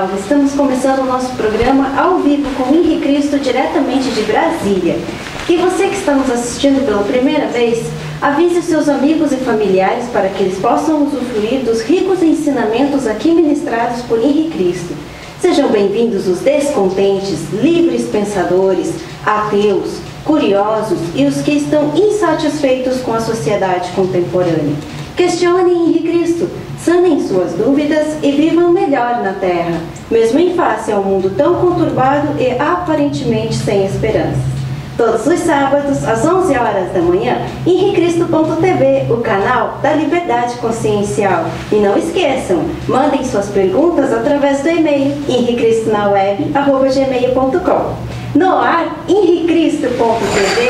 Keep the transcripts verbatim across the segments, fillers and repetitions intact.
salve! Estamos começando o nosso programa ao vivo com Henri Cristo, diretamente de Brasília. E você que está nos assistindo pela primeira vez, avise os seus amigos e familiares para que eles possam usufruir dos ricos ensinamentos aqui ministrados por Henri Cristo. Sejam bem-vindos os descontentes, livres pensadores, ateus, curiosos e os que estão insatisfeitos com a sociedade contemporânea. Questionem Henri Cristo, sanem suas dúvidas e vivam melhor na Terra, mesmo em face ao mundo tão conturbado e aparentemente sem esperança. Todos os sábados, às onze horas da manhã, henri cristo ponto t v, o canal da Liberdade Consciencial. E não esqueçam, mandem suas perguntas através do e-mail henri cristo na web arroba gmail ponto com. No ar, henri cristo ponto t v.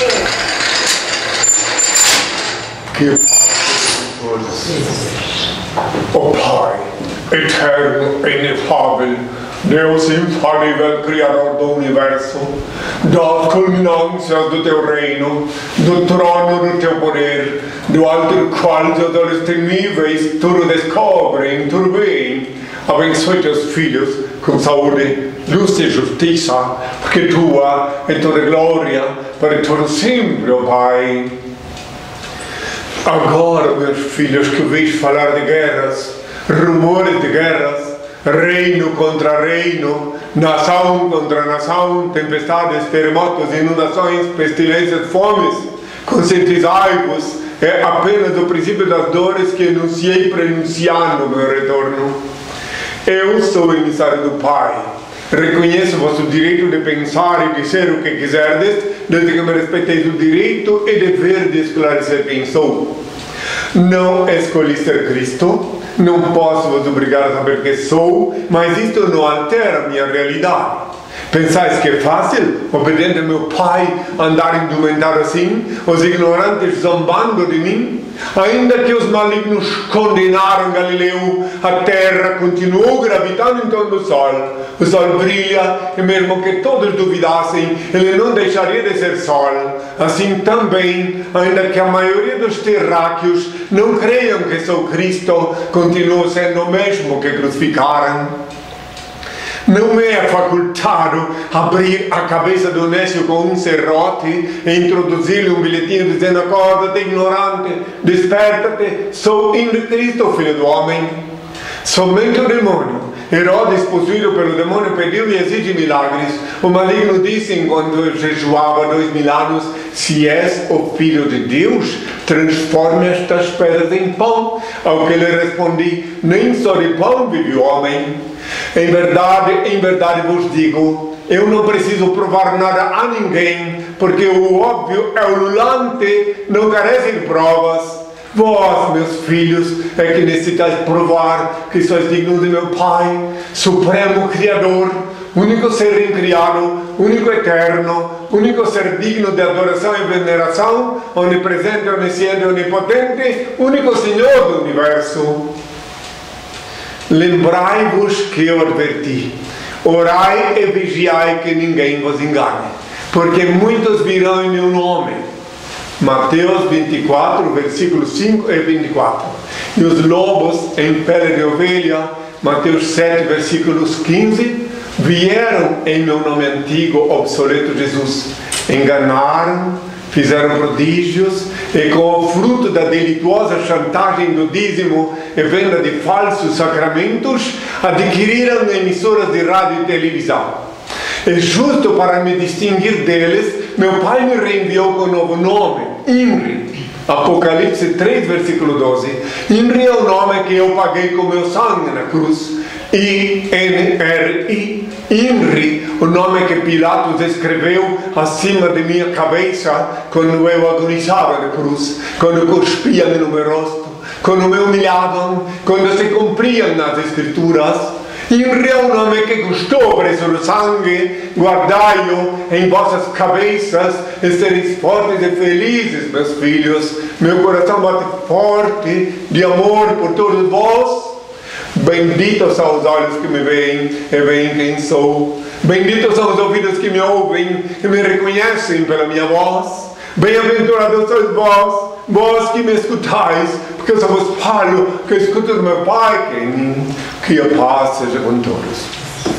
Que ó Pai, eterno e inefável, Deus infalível, Criador do Universo, das culminâncias do Teu reino, do trono do Teu poder, do alto do qual os olhos temíveis tudo descobrem, tudo bem. Abençoe Teus filhos com saúde, luz e justiça, porque Tua é toda glória, para todo sempre, ó Pai. Agora, meus filhos, que vejo falar de guerras, rumores de guerras, reino contra reino, nação contra nação, tempestades, terremotos, inundações, pestilências, fomes, conscientizai-vos, é apenas o princípio das dores que anunciei prenunciando meu retorno. Eu sou o emissário do Pai. Reconheço vosso direito de pensar e dizer o que quiserdes, desde que me respeiteis o direito e dever de esclarecer quem sou. Não escolhi ser Cristo, não posso vos obrigar a saber quem sou, mas isto não altera a minha realidade. Pensais que é fácil, obediente ao meu Pai, andar indumentado assim, os ignorantes zombando de mim? Ainda que os malignos condenaram Galileu, a terra continuou gravitando em torno do sol. O sol brilha, e mesmo que todos duvidassem, ele não deixaria de ser sol. Assim também, ainda que a maioria dos terráqueos não creiam que sou Cristo, continuo sendo o mesmo que crucificaram. Não me é facultado abrir a cabeça do nécio com um serrote e introduzir-lhe um bilhetinho dizendo: acorda-te, ignorante, desperta-te, sou Henri Cristo, filho do homem. Somente o demônio, Herodes, possuído pelo demônio, pediu e exige milagres. O maligno disse, enquanto eu jejuava dois mil anos: se és o Filho de Deus, transforme estas pedras em pão. Ao que lhe respondi: nem só de pão vive o homem. Em verdade, em verdade vos digo, eu não preciso provar nada a ninguém, porque o óbvio é ululante, não carece de provas. Vós, meus filhos, é que necessitais provar que sois dignos de meu Pai, Supremo Criador, único ser incriado, único eterno, único ser digno de adoração e veneração, onipresente, onisciente, onipotente, único Senhor do Universo. Lembrai-vos que eu adverti: orai e vigiai que ninguém vos engane, porque muitos virão em meu nome. Mateus vinte e quatro, versículos cinco e vinte e quatro. E os lobos em pele de ovelha, Mateus sete, versículos quinze, vieram em meu nome antigo, obsoleto Jesus. Enganaram, fizeram prodígios, e com o fruto da delituosa chantagem do dízimo e venda de falsos sacramentos, adquiriram emissoras de rádio e televisão. E justo para me distinguir deles, meu Pai me reenviou com um novo nome, Henri. Apocalipse três, versículo doze. Henri é o nome que eu paguei com meu sangue na cruz. I N R I, Henri, o nome que Pilatos escreveu acima de minha cabeça quando eu agonizava na cruz, quando cuspiam no meu rosto, quando me humilhavam, quando se cumpriam nas escrituras. Henri é o nome que custou preço do sangue. Guardai-o em vossas cabeças e sereis fortes e felizes, meus filhos. Meu coração bate forte de amor por todos vós. Benditos são os olhos que me veem e veem quem sou. Benditos são os ouvidos que me ouvem e me reconhecem pela minha voz. Bem-aventurados sois vós, vós que me escutais, porque eu só vos falo que escuto do meu Pai, que, que a paz seja com todos.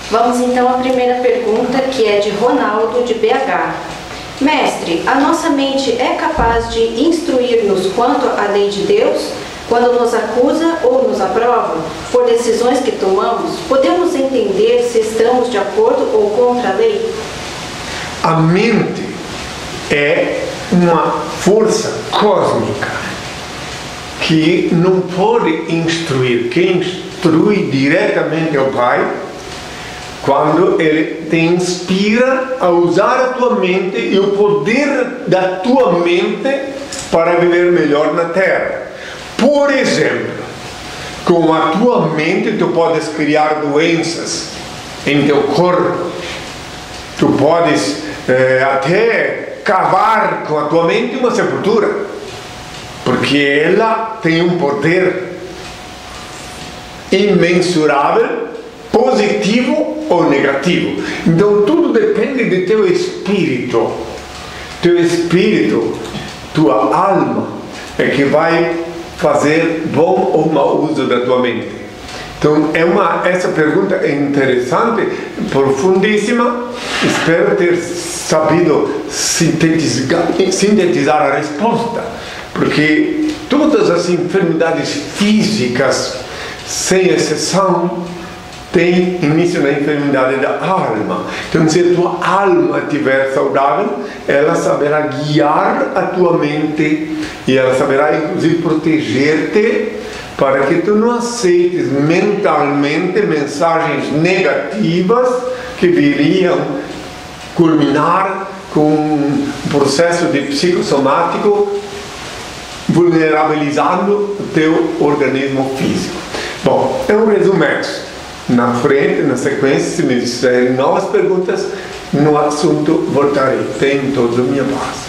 Vamos então à primeira pergunta, que é de Ronaldo, de B H. Mestre, a nossa mente é capaz de instruir-nos quanto à lei de Deus? Quando nos acusa ou nos aprova por decisões que tomamos, podemos entender se estamos de acordo ou contra a lei? A mente é uma força cósmica que não pode instruir. Quem instrui diretamente é o Pai, quando Ele te inspira a usar a tua mente e o poder da tua mente para viver melhor na Terra. Por exemplo, com a tua mente tu podes criar doenças em teu corpo. Tu podes eh, até cavar com a tua mente uma sepultura, porque ela tem um poder imensurável, positivo ou negativo. Então tudo depende de teu espírito. Teu espírito, tua alma, é que vai fazer bom ou mau uso da tua mente. Então é uma, essa pergunta é interessante, profundíssima. Espero ter sabido sintetizar, sintetizar a resposta, porque todas as enfermidades físicas, sem exceção, tem início na enfermidade da alma. Então, se a tua alma estiver saudável, ela saberá guiar a tua mente e ela saberá, inclusive, proteger-te para que tu não aceites mentalmente mensagens negativas que viriam culminar com um processo de psicossomático vulnerabilizando o teu organismo físico. Bom, é um resumexo. Na frente, na sequência, se me fizerem novas perguntas no assunto, voltarei. Tenho toda a minha paz.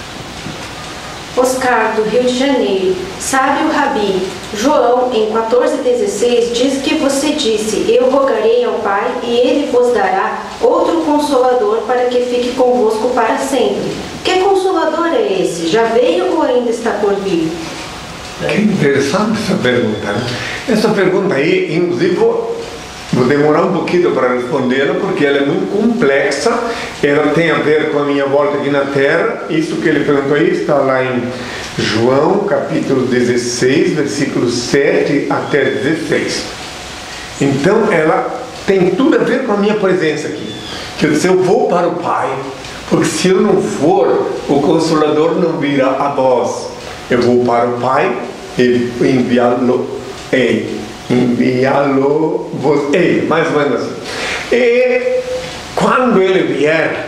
Oscar, do Rio de Janeiro. Sabe o Rabi, João, em quatorze, dezesseis, diz que você disse: eu rogarei ao Pai e Ele vos dará outro Consolador para que fique convosco para sempre. Que Consolador é esse? Já veio ou ainda está por vir? Que interessante essa pergunta. Né? Essa pergunta aí, inclusive, vou, vou demorar um pouquinho para respondê-la, porque ela é muito complexa. Ela tem a ver com a minha volta aqui na Terra. Isso que ele perguntou aí está lá em João, capítulo dezesseis, versículos sete até dezesseis. Então, ela tem tudo a ver com a minha presença aqui. Que eu disse, eu vou para o Pai, porque se eu não for, o Consolador não virá a vós. Eu vou para o Pai e enviá-lo-ei. Enviá-lo-vos-ei. Mais ou menos assim. E quando ele vier,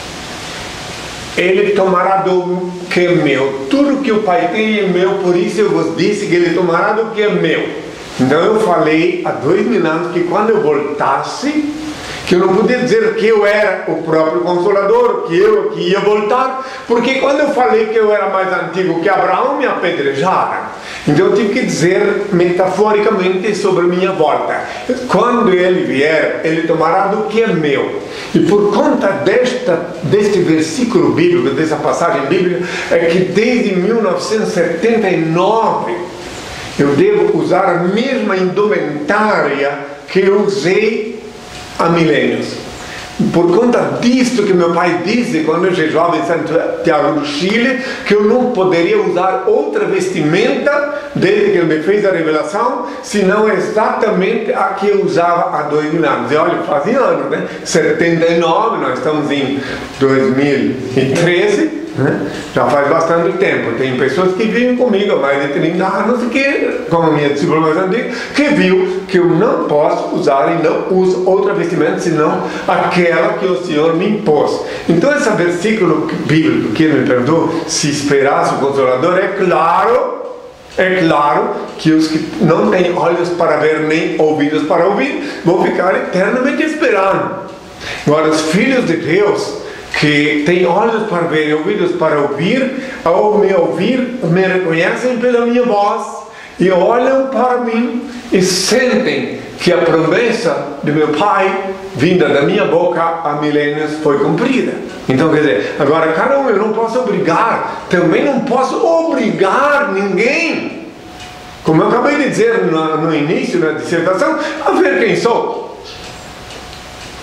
ele tomará do que é meu. Tudo que o Pai tem é meu, por isso eu vos disse que ele tomará do que é meu. Então eu falei há dois mil anos que quando eu voltasse, que eu não podia dizer que eu era o próprio Consolador, que eu que ia voltar, porque quando eu falei que eu era mais antigo que Abraão, me apedrejaram. Então eu tive que dizer metaforicamente sobre a minha volta. Quando ele vier, ele tomará do que é meu. E por conta desta, deste versículo bíblico, dessa passagem bíblica, é que desde mil novecentos e setenta e nove eu devo usar a mesma indumentária que eu usei há milênios. Por conta disto que meu pai disse quando eu jejuava em Santiago do Chile, que eu não poderia usar outra vestimenta desde que ele me fez a revelação, senão exatamente a que eu usava há dois mil anos. E olha, fazia anos, né? setenta e nove, nós estamos em dois mil e treze, né? Já faz bastante tempo. Tem pessoas que vivem comigo há mais de trinta anos, que, como a minha discípula mais antiga, que viu que eu não posso usar e não uso outra vestimenta senão aquela que o Senhor me impôs. Então esse versículo bíblico que ele me perguntou, se esperasse o Consolador, é claro, é claro que os que não têm olhos para ver nem ouvidos para ouvir vão ficar eternamente esperando. Agora os filhos de Deus que têm olhos para ver e ouvidos para ouvir, ao me ouvir, me reconhecem pela minha voz e olham para mim e sentem que a promessa de meu Pai, vinda da minha boca há milênios, foi cumprida. Então, quer dizer, agora cada um, eu não posso obrigar, também não posso obrigar ninguém, como eu acabei de dizer no, no início da dissertação, a ver quem sou.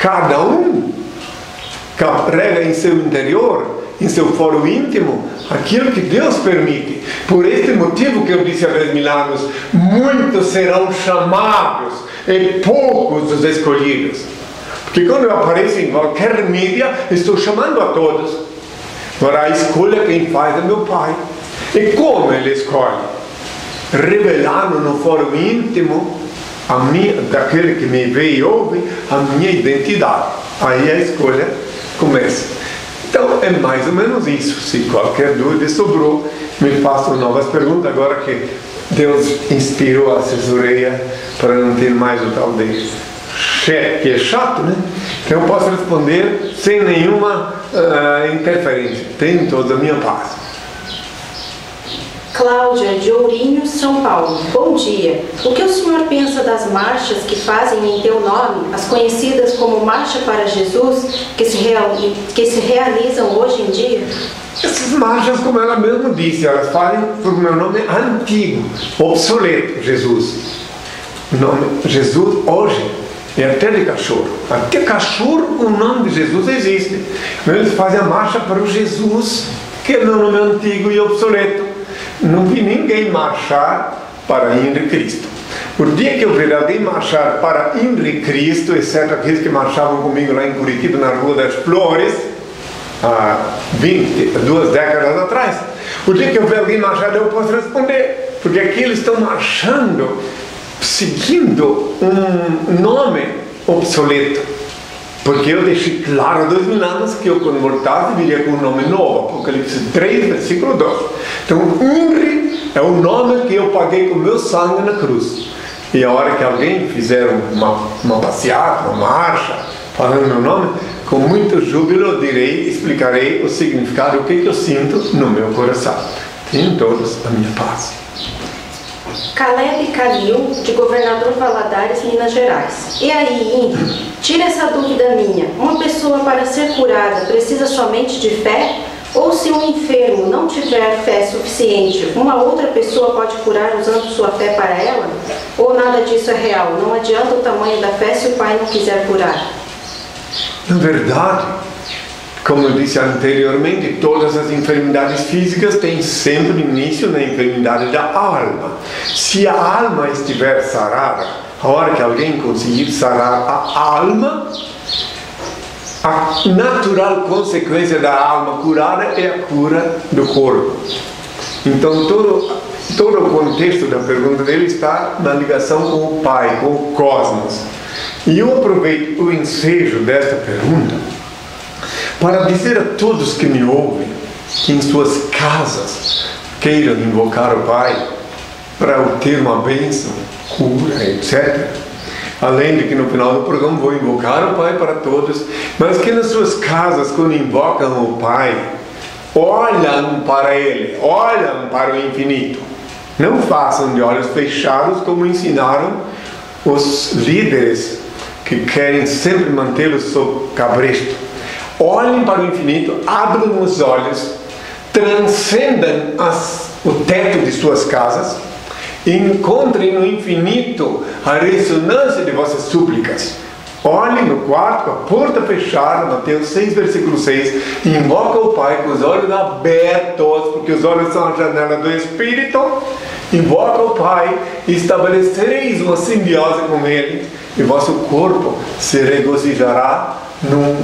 cada um carrega em seu interior, em seu foro íntimo, aquilo que Deus permite. Por este motivo que eu disse há dez mil anos, muitos serão chamados e poucos os escolhidos. Porque quando eu apareço em qualquer mídia, estou chamando a todos. Agora a escolha quem faz é meu Pai. E como Ele escolhe? Revelando no foro íntimo a minha, daquele que me vê e ouve, a minha identidade. Aí a escolha começa. Então é mais ou menos isso. Se qualquer dúvida sobrou, me façam novas perguntas agora que Deus inspirou a assessoria para não ter mais o tal de chefe, que é chato, né? Então eu posso responder sem nenhuma uh, interferência. Tenho toda a minha paz. Cláudia, de Ourinhos, São Paulo. Bom dia. O que o senhor pensa das marchas que fazem em teu nome, as conhecidas como Marcha para Jesus, que se, real, que se realizam hoje em dia? Essas marchas, como ela mesma disse, elas fazem por meu nome antigo, obsoleto, Jesus. O nome Jesus hoje é até de cachorro. Até cachorro o nome de Jesus existe. Mas eles fazem a marcha para o Jesus, que é meu nome antigo e obsoleto. Não vi ninguém marchar para Henri Cristo. O dia que eu vi alguém marchar para Henri Cristo, exceto aqueles que marchavam comigo lá em Curitiba, na Rua das Flores, há vinte, duas décadas atrás, o dia que eu vi alguém marchar, eu posso responder, porque aqui eles estão marchando seguindo um nome obsoleto. Porque eu deixei claro há dois mil anos que eu, quando voltasse, viria com um nome novo. Apocalipse três, versículo dois. Então, Henri é o nome que eu paguei com meu sangue na cruz. E a hora que alguém fizer uma, uma passeata, uma marcha, falando meu nome, com muito júbilo eu direi, explicarei o significado, o que, que eu sinto no meu coração. Tenham todos a minha paz. Caleb Calil, de Governador Valadares, Minas Gerais. E aí, Henri, tira essa dúvida minha. Uma pessoa para ser curada precisa somente de fé? Ou se um enfermo não tiver fé suficiente, uma outra pessoa pode curar usando sua fé para ela? Ou nada disso é real? Não adianta o tamanho da fé se o Pai não quiser curar? Na verdade, como eu disse anteriormente, todas as enfermidades físicas têm sempre início na enfermidade da alma. Se a alma estiver sarada, a hora que alguém conseguir sarar a alma, a natural consequência da alma curada é a cura do corpo. Então todo, todo o contexto da pergunta dele está na ligação com o Pai, com o cosmos. E eu aproveito o ensejo desta pergunta para dizer a todos que me ouvem que em suas casas queiram invocar o Pai para obter uma bênção, cura, etcétera. Além de que no final do programa vou invocar o Pai para todos, mas que nas suas casas, quando invocam o Pai, olham para Ele, olham para o infinito. Não façam de olhos fechados como ensinaram os líderes que querem sempre mantê-los sob cabresto. Olhem para o infinito, abram os olhos, transcendam as, o teto de suas casas e encontrem no infinito a ressonância de vossas súplicas. Olhem no quarto, com a porta fechada, Mateus seis, versículo seis, e invoca o Pai com os olhos abertos, porque os olhos são a janela do Espírito. Invoca o Pai e estabelecereis uma simbiose com Ele, e vosso corpo se regozijará num,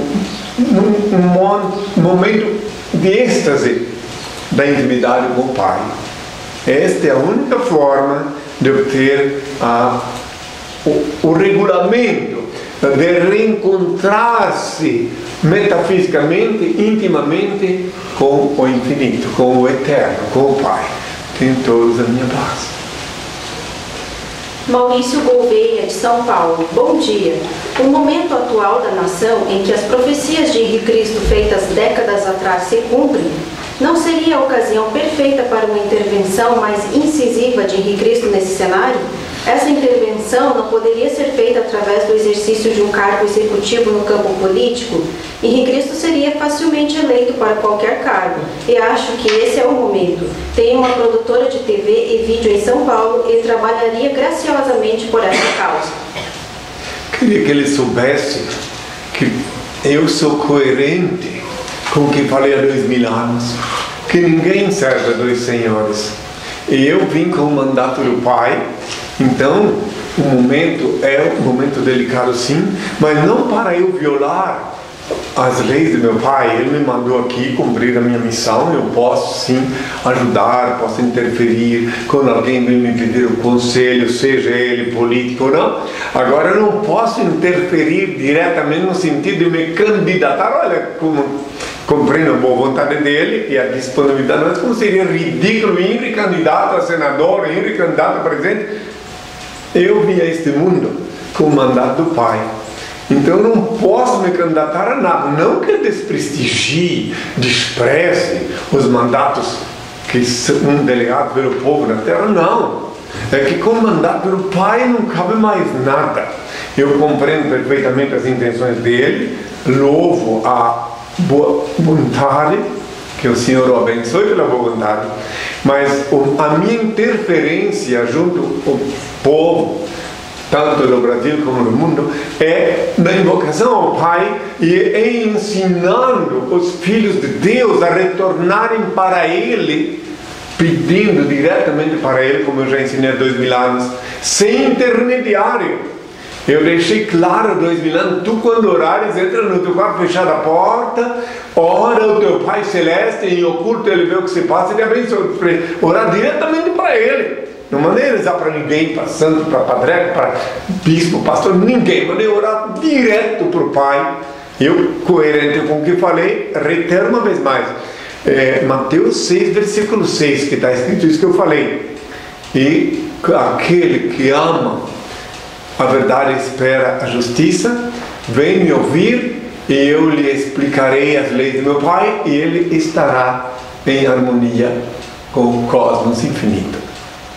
num momento de êxtase da intimidade com o Pai. Esta é a única forma de obter a, o, o regulamento, de reencontrar-se metafisicamente, intimamente com o infinito, com o eterno, com o Pai. Tenham todos a minha paz. Maurício Gouveia, de São Paulo. Bom dia. O momento atual da nação em que as profecias de Henri Cristo feitas décadas atrás se cumprem, não seria a ocasião perfeita para uma intervenção mais incisiva de Henri Cristo nesse cenário? Essa intervenção não poderia ser feita através do exercício de um cargo executivo no campo político? Henri Cristo seria facilmente eleito para qualquer cargo, e acho que esse é o momento. Tenho uma produtora de T V e vídeo em São Paulo e trabalharia graciosamente por essa causa. Queria que ele soubesse que eu sou coerente com o que falei há dois mil anos, que ninguém serve a dois senhores. E eu vim com o mandato do Pai, então o momento é um momento delicado sim, mas não para eu violar as leis de meu Pai. Ele me mandou aqui cumprir a minha missão. Eu posso sim ajudar, posso interferir quando alguém vem me pedir um conselho, seja ele político ou não. Agora eu não posso interferir diretamente no sentido de me candidatar. Olha como compreendo a boa vontade dele e a disponibilidade, mas como seria ridículo ir candidato a senador, ir candidato a presidente. Eu vim a este mundo com o mandato do Pai. Então eu não posso me candidatar a nada. Não que eu desprestigie, despreze os mandatos que um delegado pelo povo na terra, não. É que com o mandato pelo Pai não cabe mais nada. Eu compreendo perfeitamente as intenções dele, louvo a boa vontade, que o Senhor o abençoe pela boa vontade, mas a minha interferência junto ao povo, tanto no Brasil como no mundo, é na invocação ao Pai e em ensinando os filhos de Deus a retornarem para Ele, pedindo diretamente para Ele, como eu já ensinei há dois mil anos, sem intermediário. Eu deixei claro há dois mil anos: tu quando orares, entra no teu quarto, fechada a porta, ora o teu Pai Celeste, em oculto Ele vê o que se passa e Ele abençoa. Orar diretamente para Ele. Não mandei rezar para ninguém, para santo, para padre, para bispo, pastor, ninguém. Mandei orar direto para o Pai. Eu, coerente com o que falei, reitero uma vez mais. É, Mateus seis, versículo seis, que está escrito isso que eu falei. E aquele que ama a verdade e espera a justiça, vem me ouvir e eu lhe explicarei as leis do meu Pai e ele estará em harmonia com o cosmos infinito.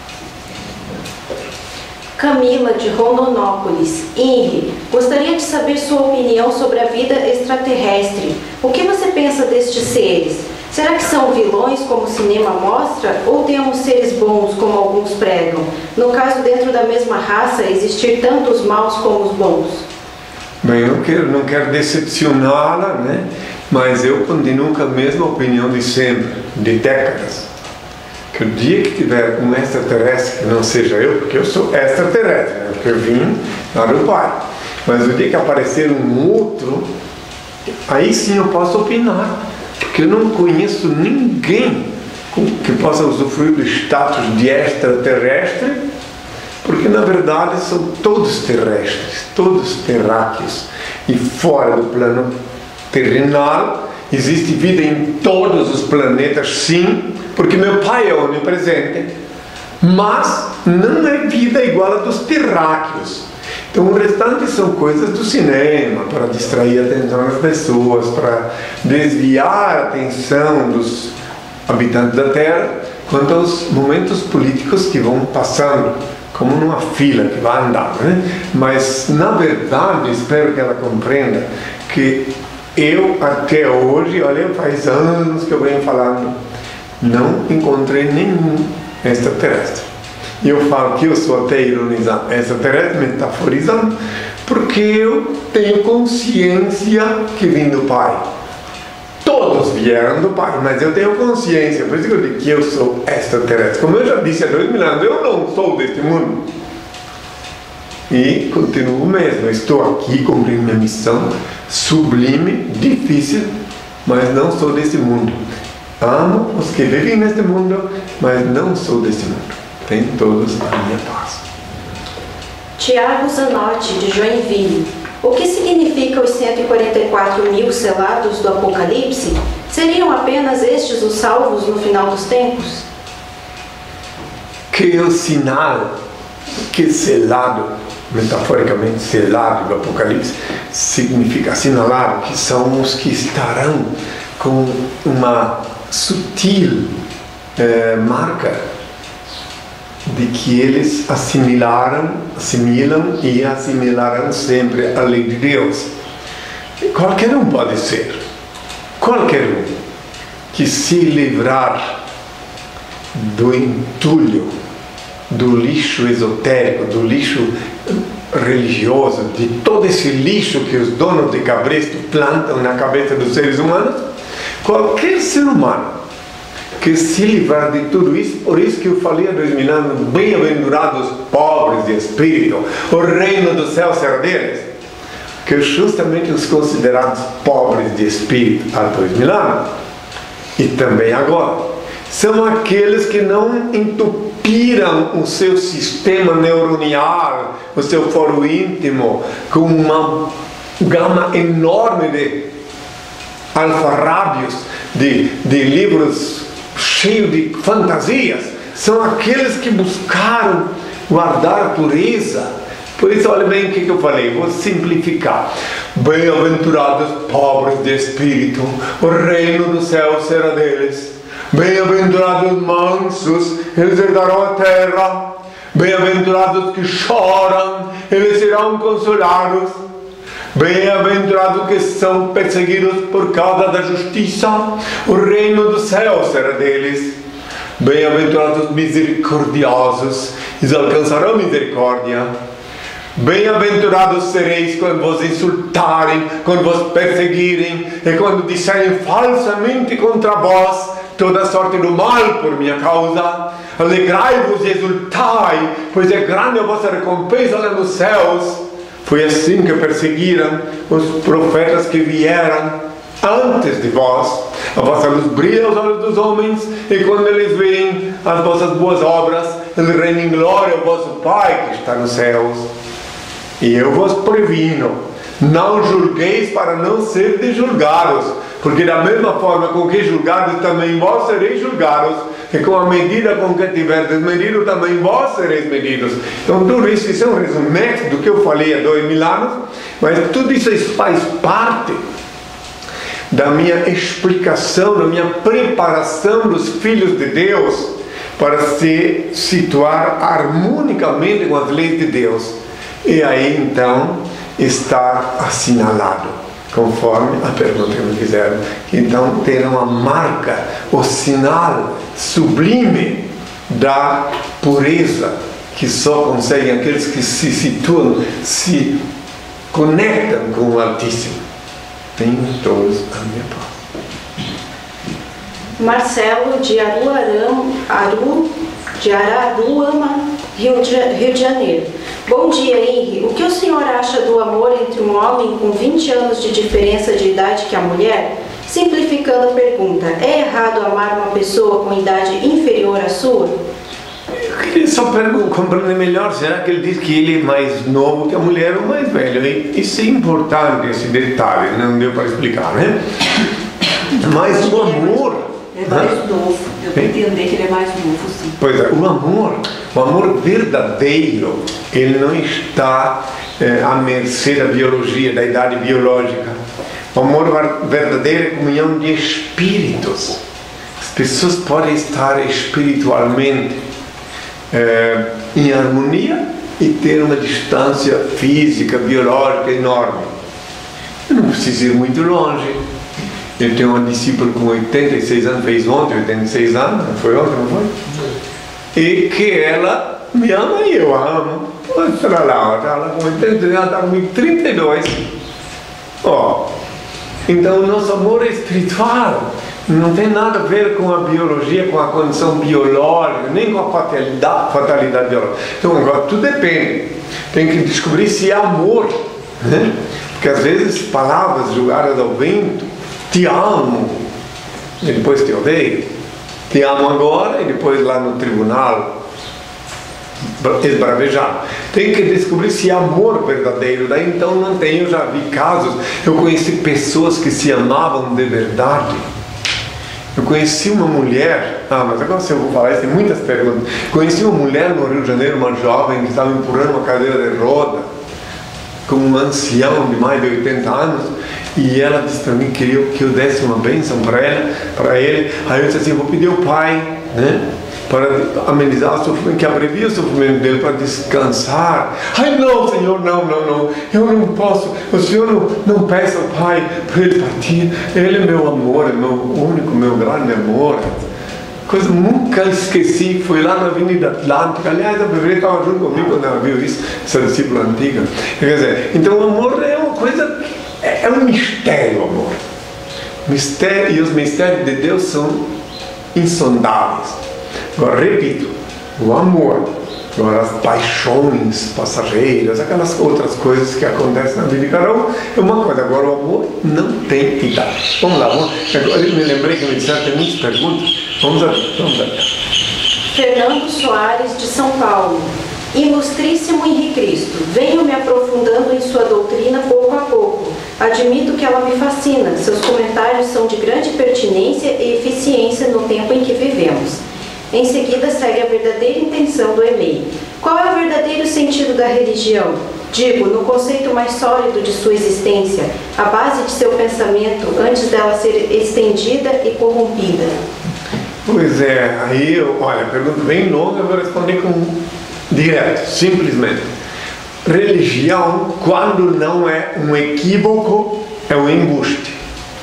Camila, de Rondonópolis. Henri, gostaria de saber sua opinião sobre a vida extraterrestre. O que você pensa destes seres? Será que são vilões, como o cinema mostra, ou temos seres bons, como alguns pregam? No caso, dentro da mesma raça, existir tanto os maus como os bons? Bem, eu não quero, não quero decepcioná-la, né? Mas eu continuo com a mesma opinião de sempre, de décadas. Que o dia que tiver um extraterrestre, que não seja eu, porque eu sou extraterrestre, né? Porque eu vim lá do Pai. Mas o dia que aparecer um outro, aí sim eu posso opinar. Porque eu não conheço ninguém que possa usufruir do status de extraterrestre, porque na verdade são todos terrestres, todos terráqueos. E fora do plano terrenal, existe vida em todos os planetas, sim, porque meu Pai é onipresente, mas não é vida igual a dos terráqueos. Então o restante são coisas do cinema, para distrair a atenção das pessoas, para desviar a atenção dos habitantes da Terra quanto aos momentos políticos que vão passando, como numa fila que vai andando, né? Mas na verdade, espero que ela compreenda que eu até hoje, olha, faz anos que eu venho falando, não encontrei nenhum extraterrestre. E eu falo que eu sou até ironizando, extraterrestre, metaforizando, porque eu tenho consciência que vim do Pai. Todos vieram do Pai, mas eu tenho consciência, por isso que eu digo que eu sou extraterrestre. Como eu já disse há dois mil anos, eu não sou deste mundo. E continuo mesmo, eu estou aqui cumprindo minha missão, sublime, difícil, mas não sou deste mundo. Amo os que vivem neste mundo, mas não sou deste mundo. Tem todos a minha paz. Tiago Zanotti, de Joinville. O que significa os cento e quarenta e quatro mil selados do Apocalipse? Seriam apenas estes os salvos no final dos tempos? Que é o sinal, que selado, metaforicamente selado do Apocalipse, significa assinalar que são os que estarão com uma sutil eh, marca de que eles assimilaram, assimilam e assimilarão sempre a lei de Deus. Qualquer um pode ser, qualquer um que se livrar do entulho, do lixo esotérico, do lixo religioso, de todo esse lixo que os donos de cabresto plantam na cabeça dos seres humanos, qualquer ser humano que se livrar de tudo isso, por isso que eu falei há dois mil anos, bem-aventurados pobres de espírito, o reino do céu será deles, que justamente os considerados pobres de espírito há dois mil anos, e também agora, são aqueles que não entupiram o seu sistema neuronal, o seu foro íntimo, com uma gama enorme de alfarrábios, de, de livros cheios de fantasias. São aqueles que buscaram guardar a pureza. Por isso, olha bem o que eu falei, vou simplificar. Bem-aventurados pobres de espírito, o reino do céu será deles. Bem-aventurados mansos, eles herdarão a terra. Bem-aventurados que choram, eles serão consolados. Bem-aventurados que são perseguidos por causa da justiça, o reino do céu será deles. Bem-aventurados misericordiosos, eles alcançarão misericórdia. Bem-aventurados sereis quando vos insultarem, quando vos perseguirem, e quando disserem falsamente contra vós toda sorte do mal por minha causa. Alegrai-vos e exultai, pois é grande a vossa recompensa lá nos céus. Foi assim que perseguiram os profetas que vieram antes de vós. A vossa luz brilha aos olhos dos homens, e quando eles veem as vossas boas obras, eles rendem glória ao vosso Pai que está nos céus. E eu vos previno, não julgueis para não serdes julgados, porque da mesma forma com que julgados, também vós sereis julgados, e com a medida com que tiverdes medido, também vós sereis medidos. Então tudo isso, isso é um resumo do que eu falei há dois mil anos, mas tudo isso faz parte da minha explicação, da minha preparação dos filhos de Deus para se situar harmonicamente com as leis de Deus. E aí então está assinalado, conforme a pergunta que me fizeram. Então terão a marca, o sinal sublime da pureza, que só conseguem aqueles que se situam, se conectam com o Altíssimo. Tenham todos a minha paz. Marcelo de Aruarama, Aru, de Araruama, Rio de, Rio de Janeiro. Bom dia, Henri. O que o senhor acha do amor entre um homem com vinte anos de diferença de idade que a mulher? Simplificando a pergunta, é errado amar uma pessoa com idade inferior à sua? Eu queria só compreender melhor. Será que ele diz que ele é mais novo que a mulher ou mais velho? Isso é importante, esse detalhe, não deu para explicar, né? Mas o amor... É mais novo, eu vou entender que ele é mais novo, sim. Pois é, o amor, o amor verdadeiro, ele não está é, à mercê da biologia, da idade biológica. O amor verdadeiro é comunhão de espíritos. As pessoas podem estar espiritualmente é, em harmonia e ter uma distância física, biológica enorme. Eu não preciso ir muito longe. Eu tenho uma discípula com oitenta e seis anos, fez ontem oitenta e seis anos, não foi ontem, não foi? E que ela me ama e eu a amo. Olha lá, ela com oitenta e seis anos, está comigo trinta e dois. Ó, então o nosso amor é espiritual, não tem nada a ver com a biologia, com a condição biológica, nem com a fatalidade, fatalidade biológica. Então agora tudo depende, tem que descobrir se é amor, né? Porque às vezes palavras jogadas ao vento, te amo, e depois te odeio. Te amo agora e depois lá no tribunal esbravejado. Tem que descobrir se é amor verdadeiro. Daí então não tem, eu já vi casos, eu conheci pessoas que se amavam de verdade. Eu conheci uma mulher, ah, mas agora se eu vou falar isso, tem muitas perguntas. Conheci uma mulher no Rio de Janeiro, uma jovem que estava empurrando uma cadeira de roda, com um ancião de mais de oitenta anos, e ela disse para mim que queria que eu desse uma bênção para ela, para ele. Aí eu disse assim, eu vou pedir ao Pai, né, para amenizar o sofrimento, que abrevia o sofrimento dele, para descansar. Ai não, Senhor, não, não, não, eu não posso, o Senhor não, não peça ao Pai para ele partir, ele é meu amor, é meu único, meu grande amor. coisa que nunca esqueci, foi lá na Avenida Atlântica. Aliás, a Bebê estava junto comigo quando ela viu isso, essa discípula antiga. Quer dizer, então o amor é uma coisa, é um mistério, o amor. Mistério, e os mistérios de Deus são insondáveis. Agora, repito, o amor, agora as paixões passageiras, aquelas outras coisas que acontecem na vida de cada um, é uma coisa. Agora, o amor não tem idade. Vamos lá, vamos. Agora eu me lembrei que me disseram, tem muitas perguntas. Vamos lá, vamos lá. Fernando Soares, de São Paulo. Ilustríssimo Henrique Cristo, venho me aprofundando em sua doutrina pouco a pouco. Admito que ela me fascina. Seus comentários são de grande pertinência e eficiência no tempo em que vivemos. Em seguida, segue a verdadeira intenção do e-mail. Qual é o verdadeiro sentido da religião? Digo, no conceito mais sólido de sua existência, a base de seu pensamento, antes dela ser estendida e corrompida. Pois é, aí, eu, olha, pergunta bem longa, eu vou responder com direto, simplesmente. Religião, quando não é um equívoco, é um embuste.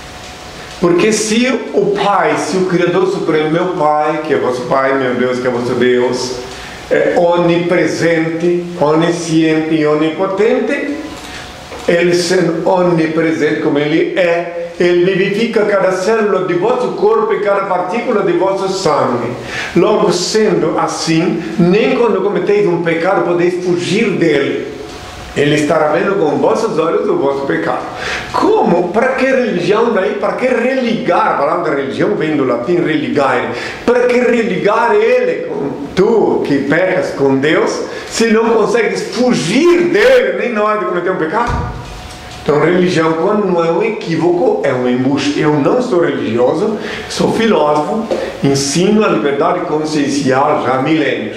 Porque se o Pai, se o Criador Supremo, meu Pai, que é vosso Pai, meu Deus, que é vosso Deus, é onipresente, onisciente e onipotente, Ele sendo onipresente como Ele é, Ele vivifica cada célula de vosso corpo e cada partícula de vosso sangue. Logo, sendo assim, nem quando cometeis um pecado podeis fugir dele. Ele estará vendo com vossos olhos o vosso pecado. Como? Para que religião daí? Para que religar? A palavra religião vem do latim religare. Para que religar ele, com tu que pecas com Deus, se não consegues fugir dele nem na hora de cometer um pecado? Então, religião, quando não é um equívoco, é um embuste. Eu não sou religioso, sou filósofo, ensino a liberdade consciencial já há milênios.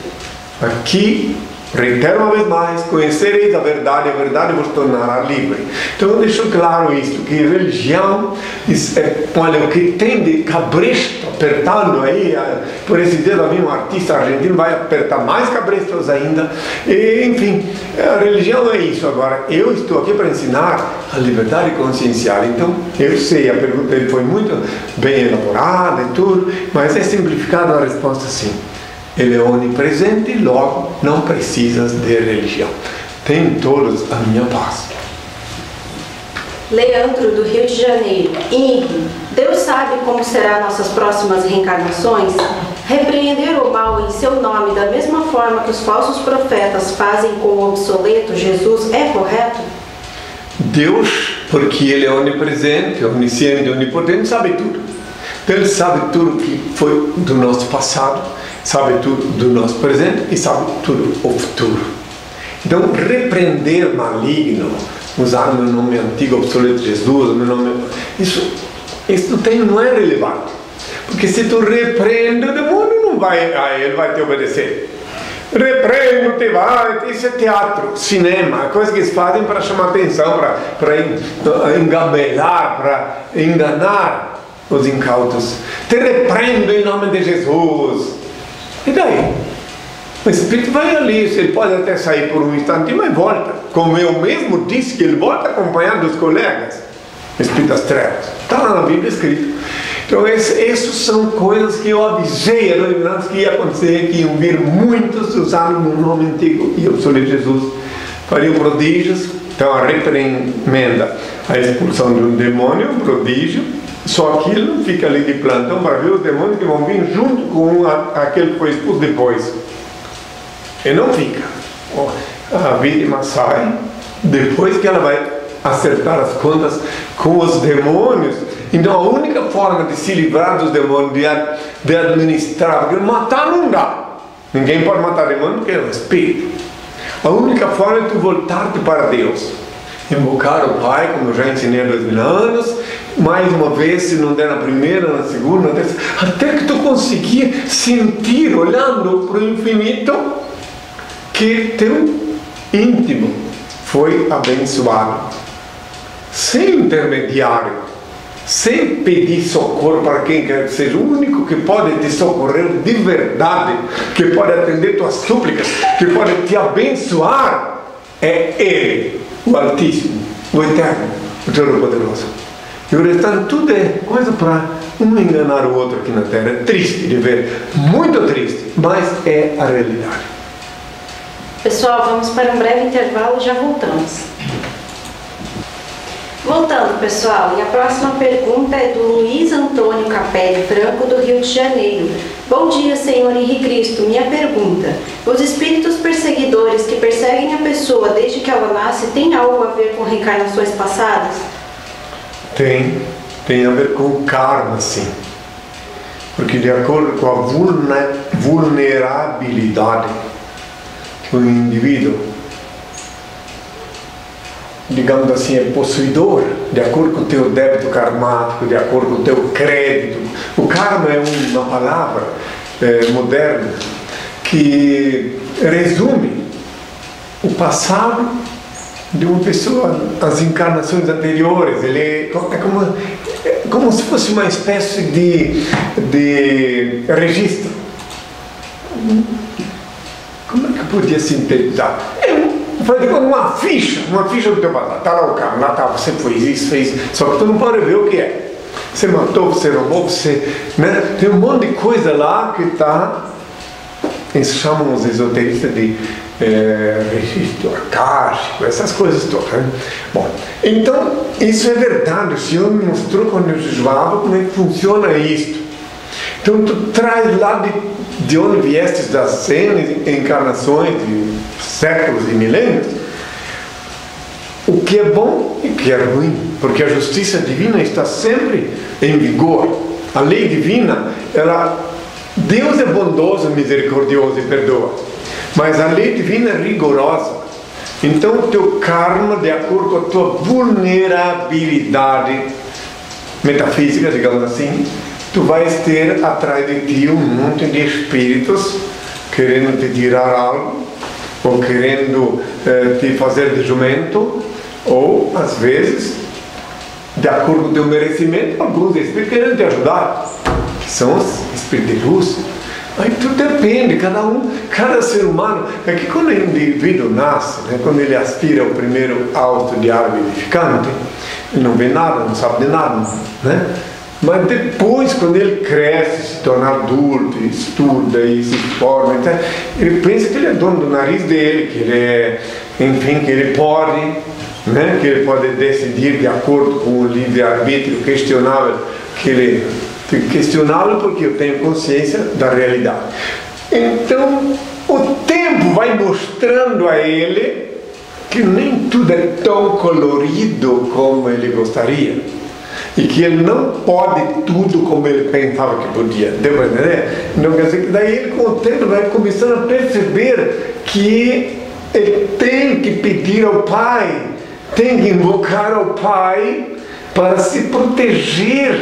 Aqui, reitero uma vez mais, conhecereis a verdade, a verdade vos tornará livre. Então eu deixo claro isso, que religião, é, olha, o que tem de cabresto apertando aí, por esse dia havia um artista argentino, vai apertar mais cabrestos ainda, e, enfim, a religião é isso. Agora, eu estou aqui para ensinar a liberdade consciencial, então eu sei, a pergunta dele foi muito bem elaborada e tudo, mas é simplificada a resposta assim. Ele é onipresente, logo não precisas de religião. Tem todos a minha paz. Leandro, do Rio de Janeiro. Henrique, Deus sabe como serão nossas próximas reencarnações? Repreender o mal em seu nome da mesma forma que os falsos profetas fazem com o obsoleto Jesus é correto? Deus, porque Ele é onipresente, onisciente, onipotente, sabe tudo. Então Ele sabe tudo que foi do nosso passado, sabe tudo do nosso presente e sabe tudo o futuro. Então, repreender maligno, usar o meu nome antigo, obsoleto Jesus, o meu nome, isso, isso não, tem, não é relevante. Porque se tu repreende, o demônio não vai, ah, ele vai te obedecer. Repreendo, te vai, isso é teatro, cinema, coisa que eles fazem para chamar atenção, para, para engabelar, para enganar os incautos. Te repreendo em nome de Jesus. E daí? O Espírito vai ali, ele pode até sair por um instante, mas volta. Como eu mesmo disse que ele volta acompanhado dos colegas. O Espírito das Trevas. Está lá na Bíblia escrito. Então, essas são coisas que eu avisei a nós que ia acontecer, que iam vir muitos usando o nome antigo e obsoleto de Jesus. Fariam prodígios. Então, a reprimenda, a expulsão de um demônio, um prodígio. Só aquilo fica ali de plantão para ver os demônios que vão vir junto com a, aquele que foi expulso depois. E não fica. A vítima sai depois que ela vai acertar as contas com os demônios. Então a única forma de se livrar dos demônios, de, de administrar, porque matar não dá. Ninguém pode matar demônio porque é o Espírito. A única forma é tu voltar-te para Deus. Invocar o Pai, como eu já ensinei há dois mil anos, mais uma vez, se não der na primeira, na segunda, na terceira, até que tu conseguir sentir, olhando para o infinito, que teu íntimo foi abençoado, sem intermediário, sem pedir socorro para quem quer que seja. O único que pode te socorrer de verdade, que pode atender tuas súplicas, que pode te abençoar, é Ele, o Altíssimo, o Eterno, o Todo-Poderoso. E o restante tudo é coisa para um enganar o outro aqui na terra. É triste de ver, muito triste, mas é a realidade. Pessoal, vamos para um breve intervalo e já voltamos. Voltando, pessoal, e a próxima pergunta é do Luiz Antônio Capelli Franco, do Rio de Janeiro. Bom dia, Senhor Henrique Cristo. Minha pergunta: os espíritos perseguidores que perseguem a pessoa desde que ela nasce têm algo a ver com reencarnações passadas? Tem, tem a ver com karma, sim. Porque de acordo com a vulnerabilidade que o indivíduo, digamos assim, é possuidor, de acordo com o teu débito karmático, de acordo com o teu crédito. O karma é uma palavra é, moderna que resume o passado de uma pessoa, as encarnações anteriores. Ele é, é, como, é como se fosse uma espécie de, de registro. Como é que eu podia sintetizar? É um Foi uma ficha, uma ficha do teu passado. Está lá o carro, lá está, você fez isso, fez. Só que tu não pode ver o que é. Você matou, você roubou, você. Né? Tem um monte de coisa lá que está. Eles chamam os esoteristas de é, registro arcástico, essas coisas todas. Né? Bom, então, isso é verdade. O Senhor me mostrou quando eu jejuava como é que funciona isto. Então, tu traz lá de, de onde viestes das encarnações de séculos e milênios, o que é bom e o que é ruim, porque a justiça divina está sempre em vigor. A lei divina, ela, Deus é bondoso, misericordioso e perdoa, mas a lei divina é rigorosa. Então o teu karma, de acordo com a tua vulnerabilidade metafísica, digamos assim, tu vais ter atrás de ti um monte de espíritos querendo te tirar algo, ou querendo eh, te fazer de jumento, ou às vezes, de acordo com o teu merecimento, alguns espíritos querendo te ajudar, que são os espíritos de luz. Aí tudo depende, cada um, cada ser humano. É que quando o indivíduo nasce, né, quando ele aspira ao primeiro hálito de ar vivificante, ele não vê nada, não sabe de nada, né? Mas depois, quando ele cresce, se torna adulto, estuda e se forma, então, ele pensa que ele é dono do nariz dele, que ele é, enfim, que ele pode, né, que ele pode decidir de acordo com o livre-arbítrio questionável, que ele questionável porque eu tenho consciência da realidade. Então, o tempo vai mostrando a ele que nem tudo é tão colorido como ele gostaria. E que ele não pode tudo como ele pensava que podia. Deu para entender? Não quer dizer que daí ele, com o tempo, vai começando a perceber que ele tem que pedir ao Pai, tem que invocar ao Pai para se proteger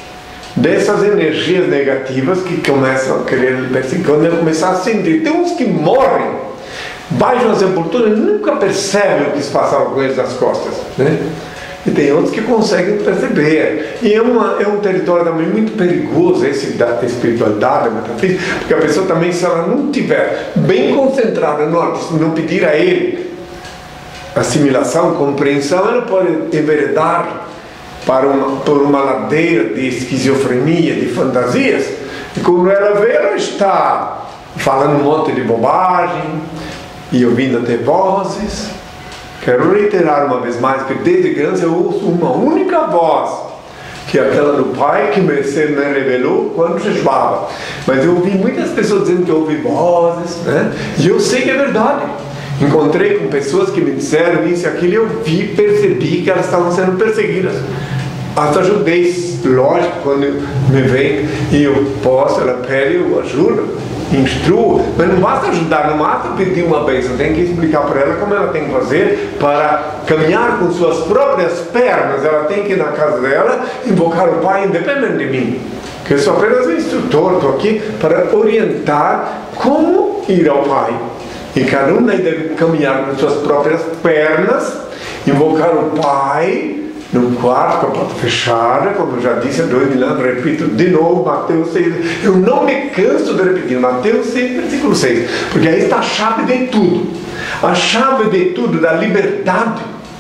dessas energias negativas que começam a querer perseguir. Quando ele começar a sentir, tem uns que morrem, baixam a sepultura e nunca percebem o que se passava com eles nas costas, né? E tem outros que conseguem perceber. E é, uma, é um território também muito perigoso, esse da espiritualidade, da metafísica, porque a pessoa também, se ela não estiver bem concentrada no não pedir a ele assimilação, compreensão, ela pode enveredar para uma, por uma ladeira de esquizofrenia, de fantasias, e quando ela vê, ela está falando um monte de bobagem e ouvindo até vozes. Quero reiterar uma vez mais que desde criança eu ouço uma única voz, que é aquela do Pai que me revelou quando jejuava. Mas eu ouvi muitas pessoas dizendo que eu ouvi vozes, né? E eu sei que é verdade. Encontrei com pessoas que me disseram isso e aquilo, e eu vi, percebi que elas estavam sendo perseguidas. As ajudei, lógico, quando me vem e eu posso, ela pede, eu ajudo, instruo, mas não basta ajudar, não basta pedir uma bênção, tem que explicar para ela como ela tem que fazer para caminhar com suas próprias pernas. Ela tem que ir na casa dela, invocar o Pai independente de mim, que eu sou apenas um instrutor, estou aqui para orientar como ir ao Pai. E cada um daí deve caminhar com suas próprias pernas, invocar o Pai no quarto, com a porta fechada, como eu já disse há dois mil anos, repito de novo, Mateus seis, eu não me canso de repetir, Mateus seis, versículo seis, porque aí está a chave de tudo, a chave de tudo, da liberdade,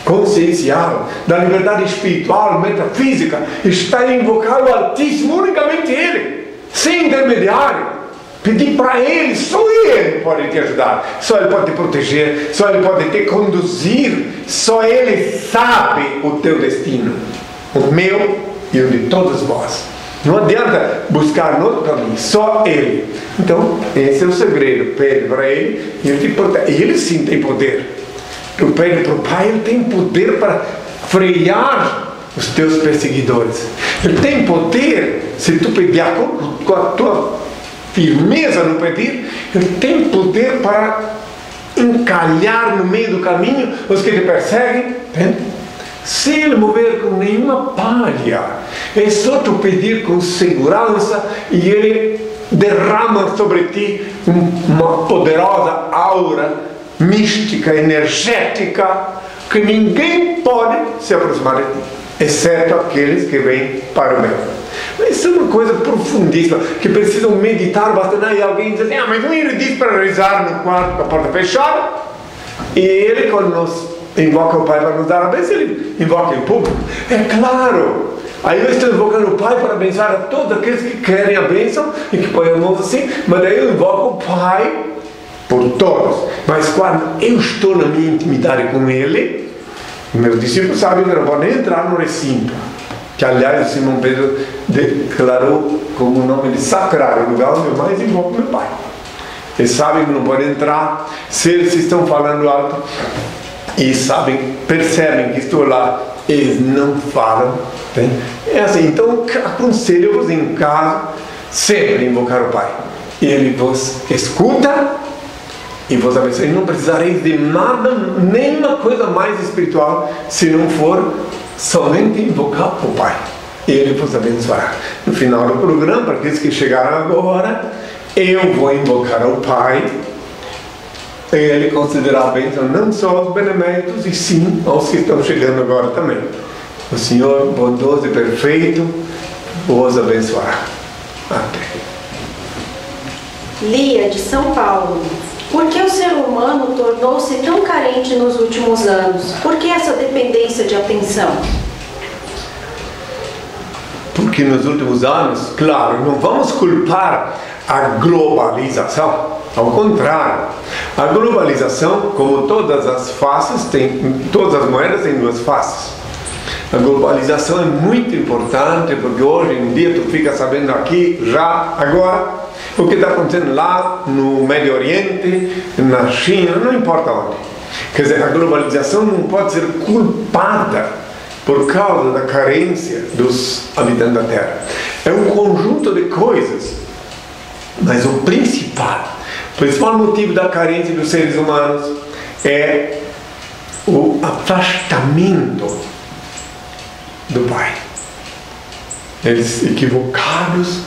consciencial, da liberdade espiritual, metafísica, está em invocar o Altíssimo, unicamente Ele, sem intermediário. Pedir para Ele, só Ele pode te ajudar, só Ele pode te proteger, só Ele pode te conduzir, só Ele sabe o teu destino, o meu e o de todos vós. Não adianta buscar no outro caminho, só Ele. Então, esse é o segredo. Pede para Ele e Ele te protege. E Ele sim tem poder. Tu pede para o Pai, Ele tem poder para frear os teus perseguidores. Ele tem poder, se tu pedir com a tua firmeza no pedir, Ele tem poder para encalhar no meio do caminho os que te perseguem, entende? Sem Ele mover com nenhuma palha. É só tu pedir com segurança e Ele derrama sobre ti uma poderosa aura mística, energética, que ninguém pode se aproximar de ti, exceto aqueles que vêm para o bem. Isso é uma coisa profundíssima, que precisam meditar bastante. Aí alguém diz assim, ah, mas ele diz para rezar no quarto com a porta fechada, e ele, quando nos invoca o Pai para nos dar a bênção, ele invoca em público. É claro, aí eu estou invocando o Pai para abençoar a todos aqueles que querem a bênção e que põem a mão assim, mas daí eu invoco o Pai por todos. Mas quando eu estou na minha intimidade com Ele, meus discípulos sabem que não podem entrar no recinto, que aliás o Simão Pedro declarou como o nome de sacrário, o lugar onde eu mais invoco meu Pai. Eles sabem que não podem entrar, se eles estão falando alto e sabem, percebem que estou lá, eles não falam. Tem? É assim, então aconselho-vos em casa sempre invocar o Pai. Ele vos escuta e vos abençoa. E não precisareis de nada, nenhuma coisa mais espiritual, se não for somente invocar o Pai. Ele vos abençoará. No final do programa, para aqueles que chegaram agora, eu vou invocar o Pai. Ele considerar a bênção não só aos beneméritos, e sim aos que estão chegando agora também. O Senhor, bondoso e perfeito, vos abençoará. Até. Lia, de São Paulo. Por que o ser humano tornou-se tão carente nos últimos anos? Por que essa dependência de atenção? Porque nos últimos anos, claro, não vamos culpar a globalização. Ao contrário, a globalização, como todas as faces, tem, todas as moedas têm duas faces. A globalização é muito importante, porque hoje em dia tu fica sabendo aqui, já, agora, o que está acontecendo lá no Médio Oriente, na China, não importa onde. Quer dizer, a globalização não pode ser culpada por causa da carência dos habitantes da Terra. É um conjunto de coisas, mas o principal, o principal motivo da carência dos seres humanos é o afastamento do Pai. Eles, equivocados,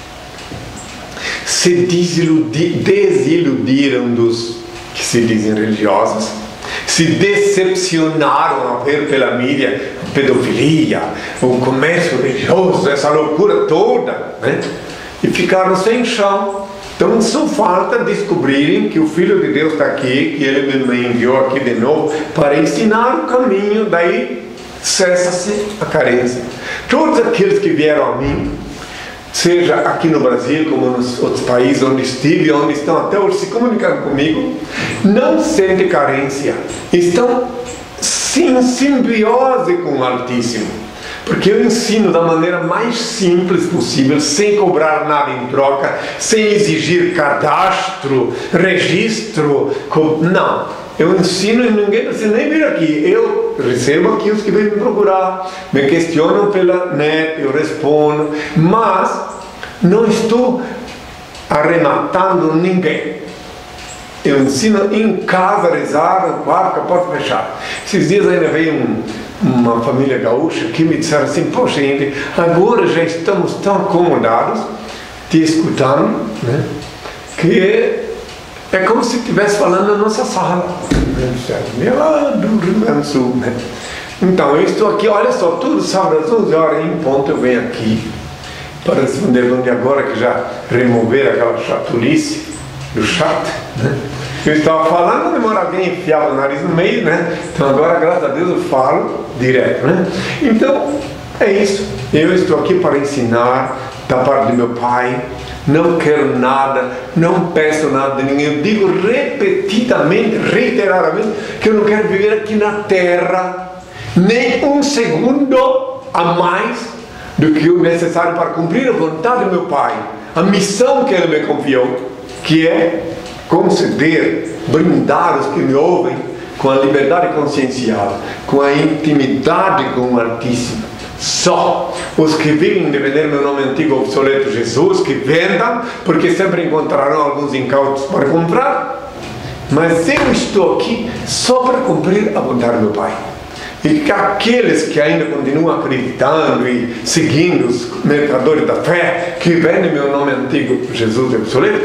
se desiludiram dos que se dizem religiosos, se decepcionaram a ver pela mídia a pedofilia, o comércio religioso, essa loucura toda, né? E ficaram sem chão. Então só falta descobrirem que o Filho de Deus está aqui, que Ele me enviou aqui de novo para ensinar o caminho, daí cessa-se a carência. Todos aqueles que vieram a mim, seja aqui no Brasil como nos outros países onde estive, onde estão até hoje se comunicando comigo, não sentem carência, estão sim, em simbiose com o Altíssimo, porque eu ensino da maneira mais simples possível, sem cobrar nada em troca, sem exigir cadastro, registro, não, eu ensino e ninguém precisa nem vir aqui. Eu recebo aqui os que vêm me procurar, me questionam pela net, eu respondo, mas não estou arrematando ninguém. Eu ensino em casa a rezar, no quarto, com a porta fechada. Esses dias ainda veio um, uma família gaúcha que me disseram assim, poxa, gente, agora já estamos tão acomodados te escutando, né, que é como se estivesse falando na nossa sala. Lá do Rio Grande do Sul, né? Então, eu estou aqui, olha só, todo sábado às onze horas em ponto eu venho aqui para responder onde agora que já remover aquela chatulice do chat, né? Eu estava falando, demora alguém enfiava o nariz no meio, né? Então agora, graças a Deus, eu falo direto, né? Então, é isso. Eu estou aqui para ensinar da parte do meu Pai. Não quero nada, não peço nada de ninguém. Eu digo repetidamente, reiteradamente, que eu não quero viver aqui na terra nem um segundo a mais do que o necessário para cumprir a vontade do meu Pai, a missão que Ele me confiou, que é conceder, brindar os que me ouvem com a liberdade consciencial, com a intimidade com o Altíssimo. Só os que vivem de vender meu nome antigo obsoleto Jesus, que vendam, porque sempre encontrarão alguns incautos para comprar. Mas eu estou aqui só para cumprir a vontade do meu Pai. E que aqueles que ainda continuam acreditando e seguindo os mercadores da fé, que vendem meu nome antigo Jesus obsoleto,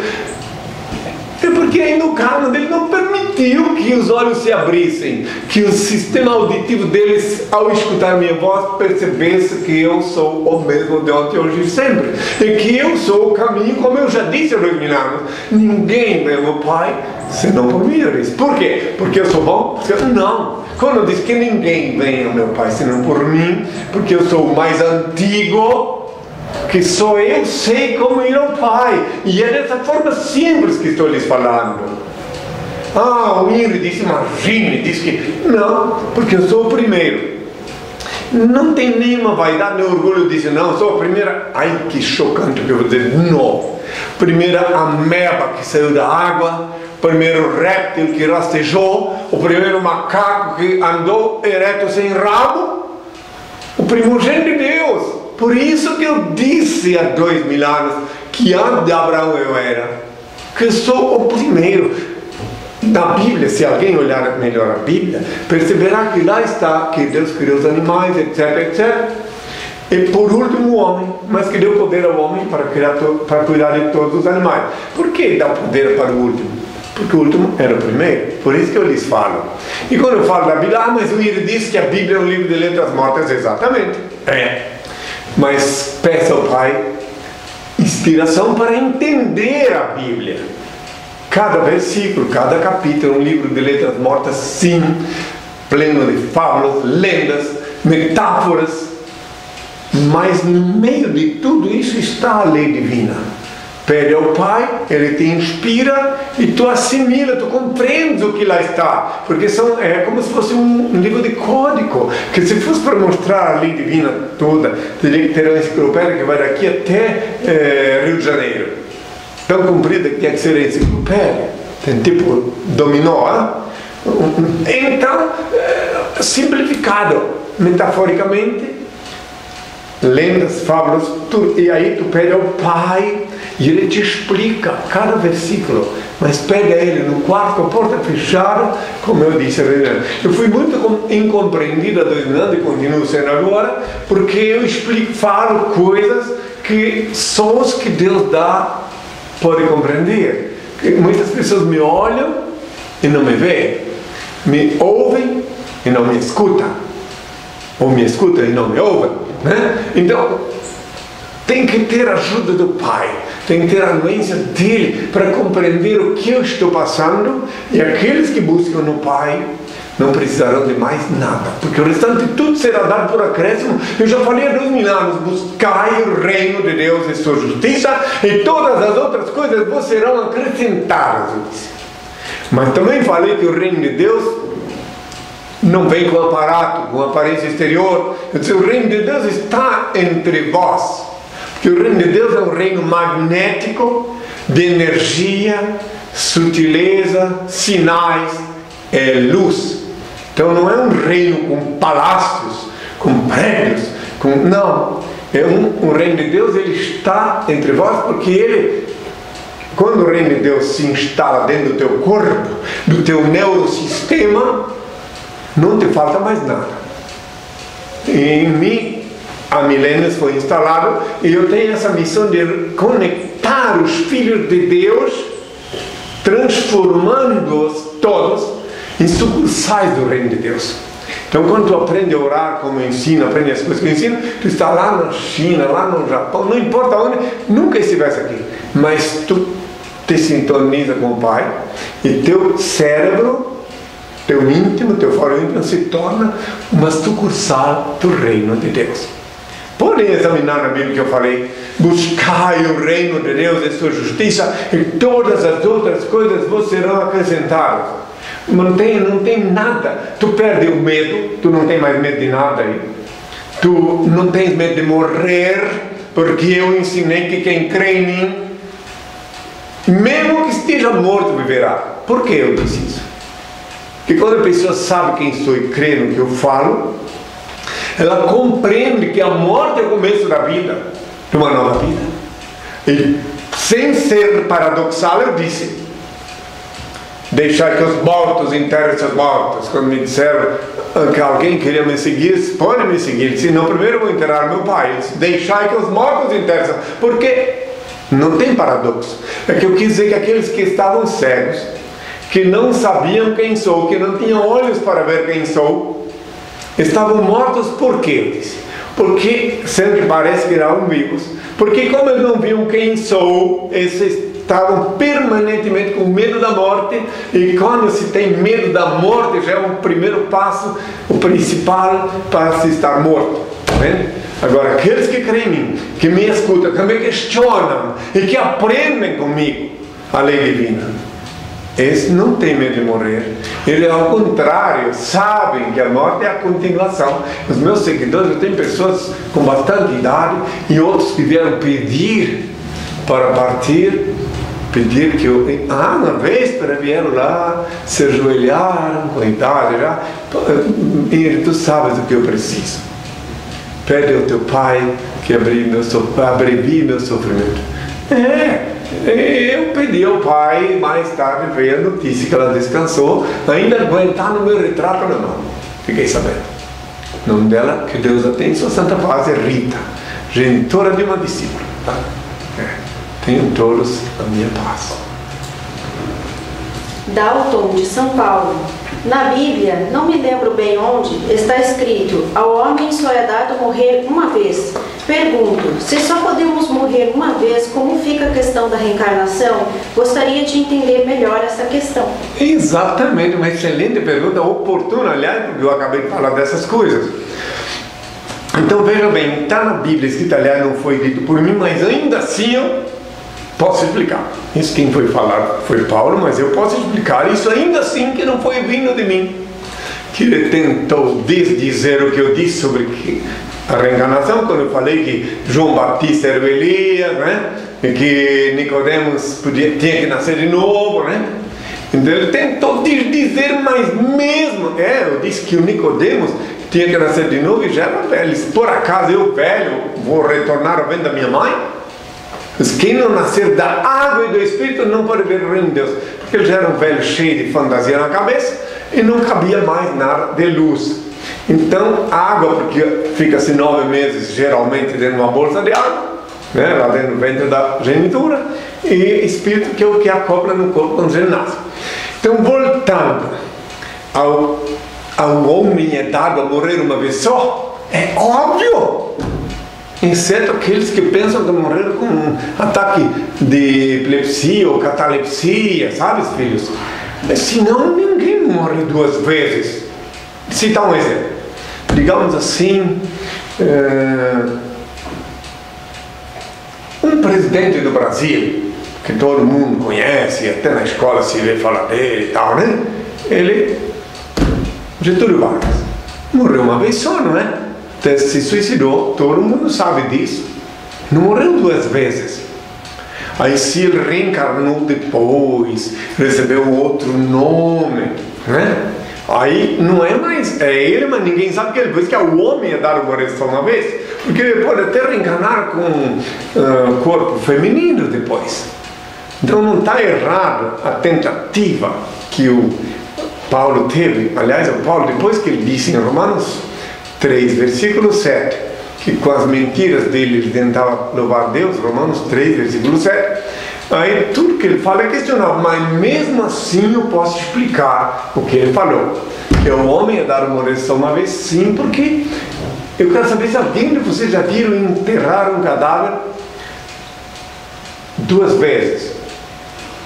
é porque ainda o karma dele não permitiu que os olhos se abrissem, que o sistema auditivo deles, ao escutar minha voz, percebesse que eu sou o mesmo de ontem, hoje e sempre, e que eu sou o caminho, como eu já disse há dois mil anos. Ninguém vê meu Pai senão por mim. Por quê? Porque eu sou bom? Não. Quando eu disse que ninguém vem ao meu Pai senão por mim, porque eu sou o mais antigo, que só eu sei como ir ao Pai, e é dessa forma simples que estou lhes falando. Ah, o Ingrid disse, imagine, disse que não, porque eu sou o primeiro. Não tem nenhuma vaidade, nem orgulho de dizer, não, sou a primeira. Ai, que chocante que eu vou dizer, não. Primeira ameba que saiu da água, primeiro réptil que rastejou, o primeiro macaco que andou ereto sem rabo, o primogênito de Deus. Por isso que eu disse há dois mil anos que antes de Abraão eu era, que sou o primeiro. Na Bíblia, se alguém olhar melhor a Bíblia, perceberá que lá está que Deus criou os animais, etc, etcétera. E por último o homem, mas que deu poder ao homem para, criar para cuidar de todos os animais. Por que dá poder para o último? Porque o último era o primeiro. Por isso que eu lhes falo. E quando eu falo da Bíblia, ah, mas o Iri disse que a Bíblia é um livro de letras mortas. Exatamente. É. Mas peça ao Pai inspiração para entender a Bíblia. Cada versículo, cada capítulo, um livro de letras mortas, sim, pleno de fábulas, lendas, metáforas. Mas no meio de tudo isso está a lei divina. Pede ao Pai, Ele te inspira e tu assimila, tu compreendes o que lá está. Porque são, é como se fosse um, um livro de código, que se fosse para mostrar a lei divina toda, teria que ter uma enciclopédia que vai daqui até é, Rio de Janeiro. Tão comprida que tinha que ser a enciclopédia. Tem tipo dominó, hein? Então, é, simplificado, metaforicamente, lendas, fábulas, tu, e aí tu pede ao Pai e Ele te explica cada versículo, mas pede a Ele no quarto, com a porta fechada, como eu disse. Eu fui muito incompreendido há dois mil anos e continuo sendo agora, porque eu explico, falo coisas que só os que Deus dá podem compreender. Muitas pessoas me olham e não me veem, me ouvem e não me escutam, ou me escutam e não me ouvem, né? Então tem que ter a ajuda do Pai, tem que ter a anuência dele para compreender o que eu estou passando, e aqueles que buscam no Pai não precisarão de mais nada, porque o restante tudo será dado por acréscimo. Eu já falei há dois mil anos, buscai o reino de Deus e sua justiça, e todas as outras coisas vos serão acrescentadas. Mas também falei que o reino de Deus não vem com aparato, com aparência exterior. Eu disse, o reino de Deus está entre vós, porque o reino de Deus é um reino magnético, de energia, sutileza, sinais, é luz. Então não é um reino com palácios, com prédios, com... não, é um, um reino de Deus. Ele está entre vós, porque ele, quando o reino de Deus se instala dentro do teu corpo, do teu neurosistema, não te falta mais nada. E em mim há milênios foi instalado, e eu tenho essa missão de conectar os filhos de Deus, transformando-os todos em sucursais do reino de Deus. Então quando tu aprende a orar como eu ensino, aprende as coisas que eu ensino, tu está lá na China, lá no Japão, não importa onde, nunca estivesse aqui, mas tu te sintoniza com o Pai, e teu cérebro, teu íntimo, teu foro íntimo se torna uma sucursal do reino de Deus. Podem examinar na Bíblia que eu falei: buscai o reino de Deus e sua justiça, e todas as outras coisas vos serão acrescentadas. Não tem, não tem nada. Tu perde o medo, tu não tem mais medo de nada aí. Tu não tens medo de morrer, porque eu ensinei que quem crê em mim, mesmo que esteja morto, viverá. Por que eu disse isso? Porque quando a pessoa sabe quem sou e crê no que eu falo, ela compreende que a morte é o começo da vida, de uma nova vida. E sem ser paradoxal, eu disse: deixar que os mortos enterrem seus mortos. Quando me disseram que alguém queria me seguir, pode me seguir, senão primeiro eu vou enterrar meu pai. Eu disse: deixar que os mortos enterrem. Porque não tem paradoxo. É que eu quis dizer que aqueles que estavam cegos, que não sabiam quem sou, que não tinham olhos para ver quem sou, estavam mortos. Por quê? Eu disse: porque sempre parece que eram vivos. Porque como eles não viam quem sou, esses estavam permanentemente com medo da morte. E quando se tem medo da morte, já é o primeiro passo, o principal para se estar morto. Tá vendo? Agora, aqueles que creem em mim, que me escutam, que me questionam e que aprendem comigo a lei divina, esse não tem medo de morrer. Ele, ao contrário, sabem que a morte é a continuação. Os meus seguidores, eu tenho pessoas com bastante idade e outros que vieram pedir para partir, pedir que eu... Ah, uma véspera vieram lá, se ajoelharam com idade já. E tu sabes o que eu preciso. Pede ao teu pai que abrevie meu sofrimento. É, eu pedi ao pai, mais tarde veio a notícia que ela descansou, ainda aguentar no meu retrato na mão. Fiquei sabendo. O nome dela, que Deus a tem, sua santa paz, é Rita, genitora de uma discípula. Tá? É. Tenham todos a minha paz. Dalton, de São Paulo. Na Bíblia, não me lembro bem onde, está escrito: ao homem só é dado morrer uma vez. Pergunto, se só podemos morrer uma vez, como fica a questão da reencarnação? Gostaria de entender melhor essa questão. Exatamente, uma excelente pergunta, oportuna, aliás, porque eu acabei de falar dessas coisas. Então veja bem, está na Bíblia escrito, aliás, não foi dito por mim, mas ainda assim eu posso explicar. Isso quem foi falar foi Paulo, mas eu posso explicar isso ainda assim que não foi vindo de mim. Que ele tentou desdizer o que eu disse sobre que a reencarnação, quando eu falei que João Batista era o Elias, né? E que Nicodemos podia, tinha que nascer de novo, né? Então ele tentou dizer, mas mesmo, é, eu disse que o Nicodemos tinha que nascer de novo e já era velho. Se por acaso eu velho vou retornar ao ventre da minha mãe? Mas quem não nascer da água e do Espírito não pode ver o reino de Deus, porque ele já era um velho cheio de fantasia na cabeça e não cabia mais nada de luz. Então, água, porque fica-se nove meses geralmente dentro de uma bolsa de água, né, lá dentro do ventre da genitura, e Espírito, que é o que acopla no corpo quando ele nasce. Então, voltando ao, ao homem é dado a morrer uma vez só, é óbvio, exceto aqueles que pensam que morreram com um ataque de epilepsia ou catalepsia, sabe, filhos? Mas senão ninguém morre duas vezes. Citar um exemplo. Digamos assim, é, um presidente do Brasil, que todo mundo conhece, até na escola se vê falar dele e tal, né? Ele, Getúlio Vargas, morreu uma vez só, não é? Até se suicidou, todo mundo sabe disso. Não morreu duas vezes. Aí se ele reencarnou depois, recebeu outro nome, né? Aí não é mais, é ele, mas ninguém sabe que ele, por isso que é o homem é dado morrer só uma vez, porque ele pode até reencarnar com uh, corpo feminino depois. Então não está errado a tentativa que o Paulo teve. Aliás, o Paulo, depois que ele disse em Romanos três, versículo sete, que com as mentiras dele ele tentava louvar Deus, Romanos três, versículo sete, aí tudo que ele fala é questionável, mas mesmo assim eu posso explicar o que ele falou. Que o homem é dado morrer só uma vez, sim, porque eu quero saber se alguém de vocês já viram enterrar um cadáver duas vezes.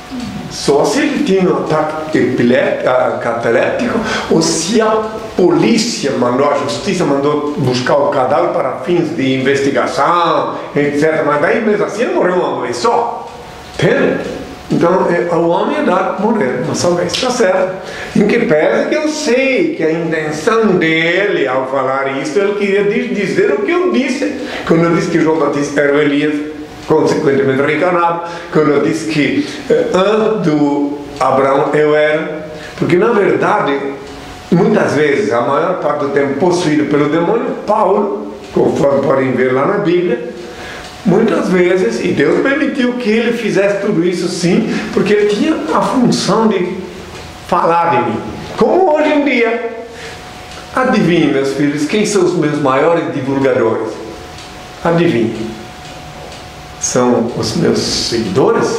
só se ele tinha um ataque cataléptico ou se a polícia mandou, a justiça mandou buscar o cadáver para fins de investigação, etcétera. Mas daí mesmo assim ele morreu uma vez só. Entende? Então é, o homem é dado morrer uma só vez, está certo? Em que pese que eu sei que a intenção dele ao falar isso, ele queria dizer o que eu disse quando eu disse que João Batista era o Elias, consequentemente reencarnado, quando eu disse que antes do Abraão eu era, porque na verdade muitas vezes, a maior parte do tempo possuído pelo demônio, Paulo, conforme podem ver lá na Bíblia, muitas vezes, e Deus permitiu que ele fizesse tudo isso sim, porque ele tinha a função de falar de mim, como hoje em dia. Adivinhem, meus filhos, quem são os meus maiores divulgadores? Adivinhem. São os meus seguidores?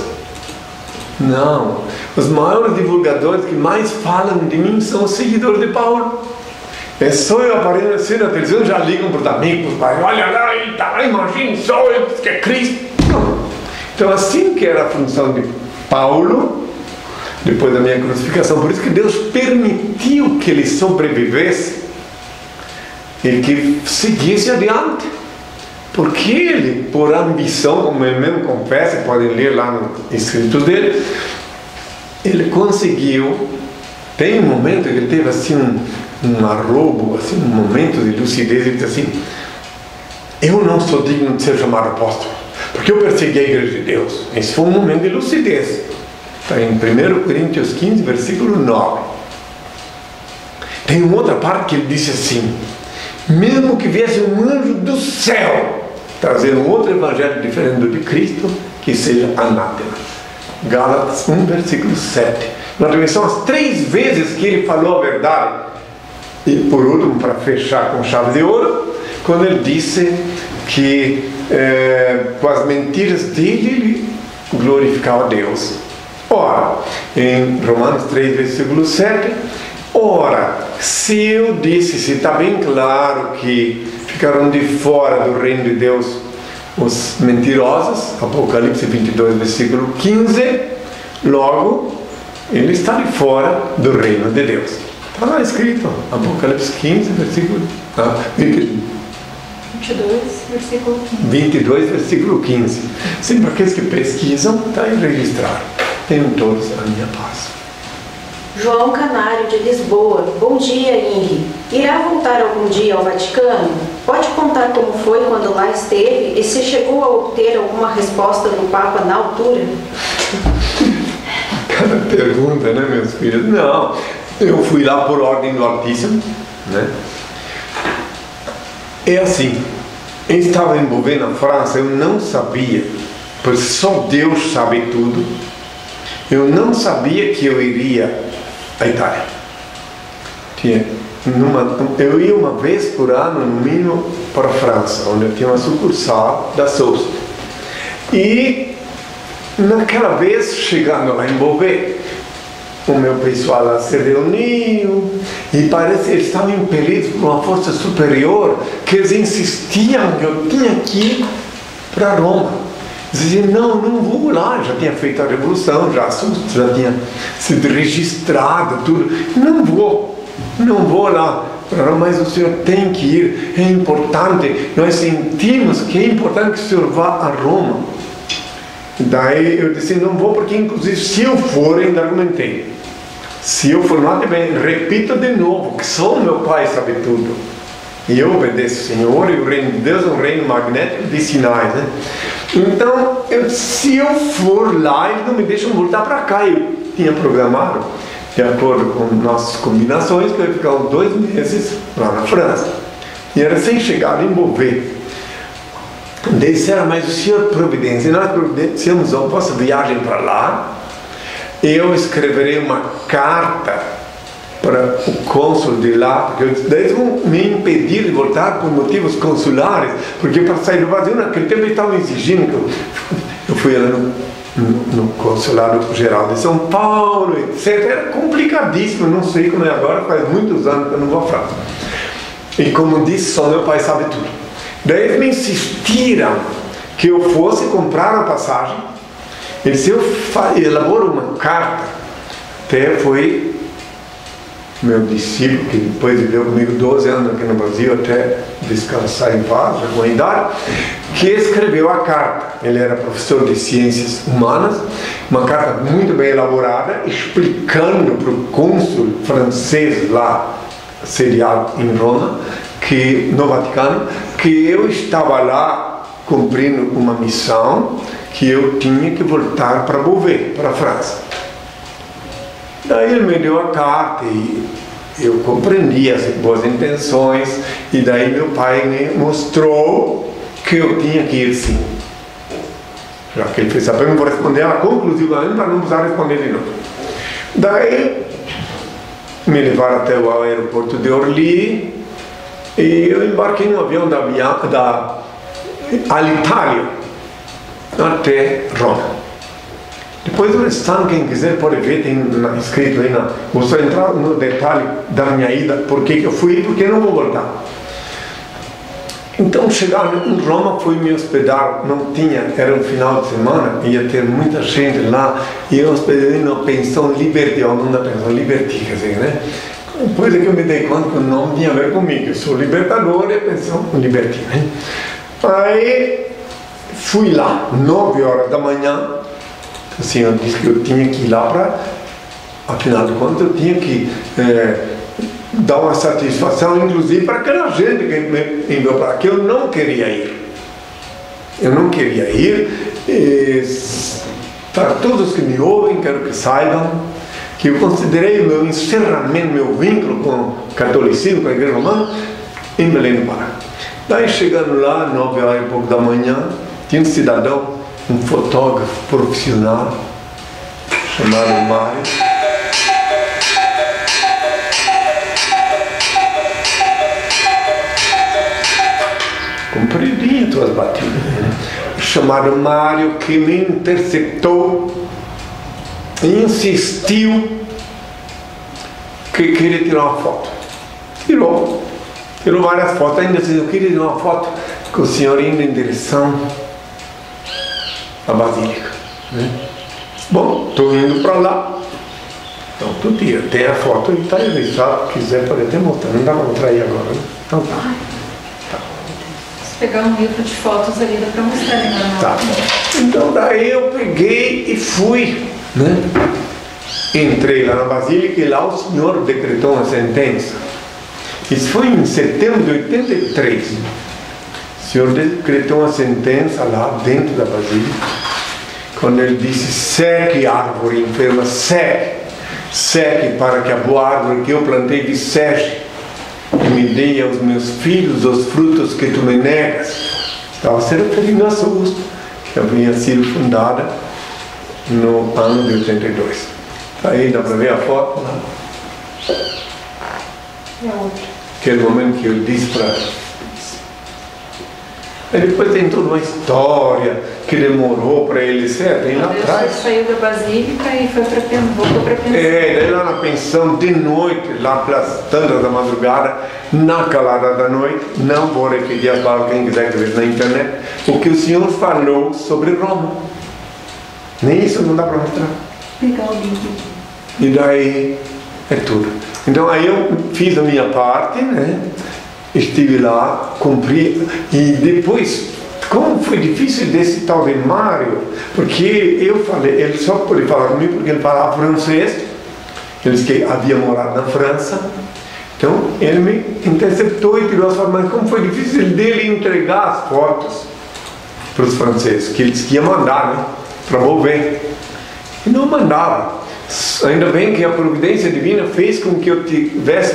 Não. Os maiores divulgadores que mais falam de mim são os seguidores de Paulo. É só eu aparecer na televisão, já ligam para os amigos, pai, olha lá, ele está lá, imagina só, ele diz que é Cristo. Não. Então assim que era a função de Paulo, depois da minha crucificação, por isso que Deus permitiu que ele sobrevivesse e que seguisse adiante. Porque ele, por ambição, como ele mesmo confessa, podem ler lá no escrito dele, ele conseguiu, tem um momento que ele teve assim um, um arrobo, assim, um momento de lucidez, ele disse assim, eu não sou digno de ser chamado apóstolo, porque eu persegui a igreja de Deus. Esse foi um momento de lucidez. Está em primeira Coríntios quinze, versículo nove. Tem uma outra parte que ele disse assim, mesmo que viesse um anjo do céu trazer um outro evangelho diferente do de Cristo, que seja anátema. Gálatas um, versículo sete. Nós são as três vezes que ele falou a verdade. E por último, para fechar com chave de ouro, quando ele disse que é, com as mentiras dele ele glorificava a Deus. Ora, em Romanos três, versículo sete, ora, se eu disse, se está bem claro que ficaram de fora do reino de Deus os mentirosos, Apocalipse vinte e dois, versículo quinze, logo, ele está de fora do reino de Deus. Está lá escrito, Apocalipse quinze, versículo ah, vinte e dois, versículo quinze. vinte e dois, versículo quinze. Sim, para aqueles que pesquisam, está aí registrado. Tenham todos a minha paz. João Canário de Lisboa. Bom dia, Henri. Irá voltar algum dia ao Vaticano? Pode contar como foi quando lá esteve e se chegou a obter alguma resposta do Papa na altura? Cada pergunta, né, meus filhos? Não, eu fui lá por ordem do Altíssimo, né? É assim, eu estava envolvido na França, eu não sabia, pois só Deus sabe tudo. Eu não sabia que eu iria à Itália. Tinha numa, eu ia uma vez por ano, no mínimo, para a França, onde eu tinha uma sucursal da Sousa. E naquela vez, chegando lá em Beauvais, o meu pessoal lá se reuniu e parece que eles estavam impelidos por uma força superior, que eles insistiam que eu tinha que ir para Roma. Dizia, não, não vou lá, já tinha feito a revolução, já, já tinha sido registrado, tudo. Não vou, não vou lá, mas o senhor tem que ir, é importante, nós sentimos que é importante que o senhor vá a Roma. Daí eu disse, não vou, porque inclusive se eu for, ainda argumentei, se eu for lá também, repito de novo, que só o meu pai sabe tudo. E eu obedeço o Senhor, e o reino de Deus é um reino magnético de sinais, né? Então, eu, se eu for lá, eles não me deixam voltar para cá. Eu tinha programado, de acordo com nossas combinações, que eu ia ficar uns dois meses lá na França. E era sem chegar em Beauvais. Disseram, mas o senhor providencia, nós providenciamos a vossa viagem para lá, eu escreverei uma carta para o cônsul de lá, porque eles vão me impedir de voltar por motivos consulares, porque para sair do Brasil naquele tempo eles estavam exigindo que eu, eu fui lá no, no, no consulado geral de São Paulo, etcétera. Era complicadíssimo, não sei como é agora, faz muitos anos que eu não vou à França. E como disse, só meu pai sabe tudo. Daí eles me insistiram que eu fosse comprar a passagem ele disse, eu elaboro uma carta, até foi meu discípulo, que depois viveu comigo doze anos aqui no Brasil, até descansar em paz, já com a idade, que escreveu a carta. Ele era professor de ciências humanas, uma carta muito bem elaborada, explicando para o cônsul francês lá, sediado em Roma, que, no Vaticano, que eu estava lá cumprindo uma missão, que eu tinha que voltar para Beauvais, para a França. Daí ele me deu a carta e eu compreendi as boas intenções, e daí meu pai me mostrou que eu tinha que ir sim. Já que ele fez a pergunta, vou responder ela conclusivamente para não precisar responder de novo. Daí me levaram até o aeroporto de Orly e eu embarquei no avião da, da Alitalia até Roma. Depois do restante, quem quiser pode ver, tem escrito aí, na, vou só entrar no detalhe da minha ida, por que eu fui e por que não vou voltar. Então, chegar em Roma, fui me hospedar, não tinha, era um final de semana, ia ter muita gente lá, e eu hospedei na pensão Liberty, ou não da pensão Liberty, quer dizer, né? Depois é que eu me dei conta que o nome tinha a ver comigo, eu sou libertador e a pensão Liberty, né? Aí, fui lá, nove horas da manhã, assim, eu disse que eu tinha que ir lá para, afinal de contas, eu tinha que é, dar uma satisfação, inclusive para aquela gente que me enviou para que eu não queria ir. Eu não queria ir. E, para todos que me ouvem, quero que saibam que eu considerei o meu encerramento, meu vínculo com o catolicismo, com a igreja romana, em Belém do Pará. Daí, chegando lá, nove horas e pouco da manhã, tinha um cidadão, um fotógrafo profissional chamado Mário, compridinho tuas batidas, né? Chamado Mário, que me interceptou e insistiu que queria tirar uma foto. Tirou, tirou várias fotos, ainda assim, eu queria tirar uma foto com o senhor indo em direção a Basílica, né? Bom, estou indo para lá. Então, tu tira, tem a foto e está registrado. Se quiser, pode até mostrar. Não dá para mostrar aí agora, né? Então tá. Tá. Se pegar um livro de fotos ali, dá para mostrar ali na Tá. Então, daí eu peguei e fui, né? Entrei lá na Basílica e lá o senhor decretou uma sentença. Isso foi em setembro de oitenta e três. O senhor decretou uma sentença lá dentro da Basílica, quando ele disse: seque árvore enferma, seque, seque para que a boa árvore que eu plantei viceje e me dê aos meus filhos os frutos que tu me negas. Estava se referindo a Sul, que havia sido fundada no ano de oitenta e dois. Aí dá para ver a foto lá. E a outra? Aquele momento que eu disse para... Aí depois tem toda uma história que demorou para ele ser, tem lá atrás. Ele saiu da Basílica e foi para voltou para a pensão. É, daí lá na pensão, de noite, lá pelas tantas da madrugada, na calada da noite, não vou repetir as palavras, quem quiser ver na internet, o que o senhor falou sobre Roma. Nem isso não dá para mostrar. Pegar o livro. E daí é tudo. Então aí eu fiz a minha parte, né? Estive lá, cumpri, e depois, como foi difícil desse tal de Mário, porque eu falei, ele só pôde falar comigo porque ele falava francês, ele disse que havia morado na França, então ele me interceptou e tirou as fotos, mas como foi difícil dele entregar as fotos para os franceses, que ele disse que ia mandar, né, para Beauvais, e não mandava. Ainda bem que a providência divina fez com que eu tivesse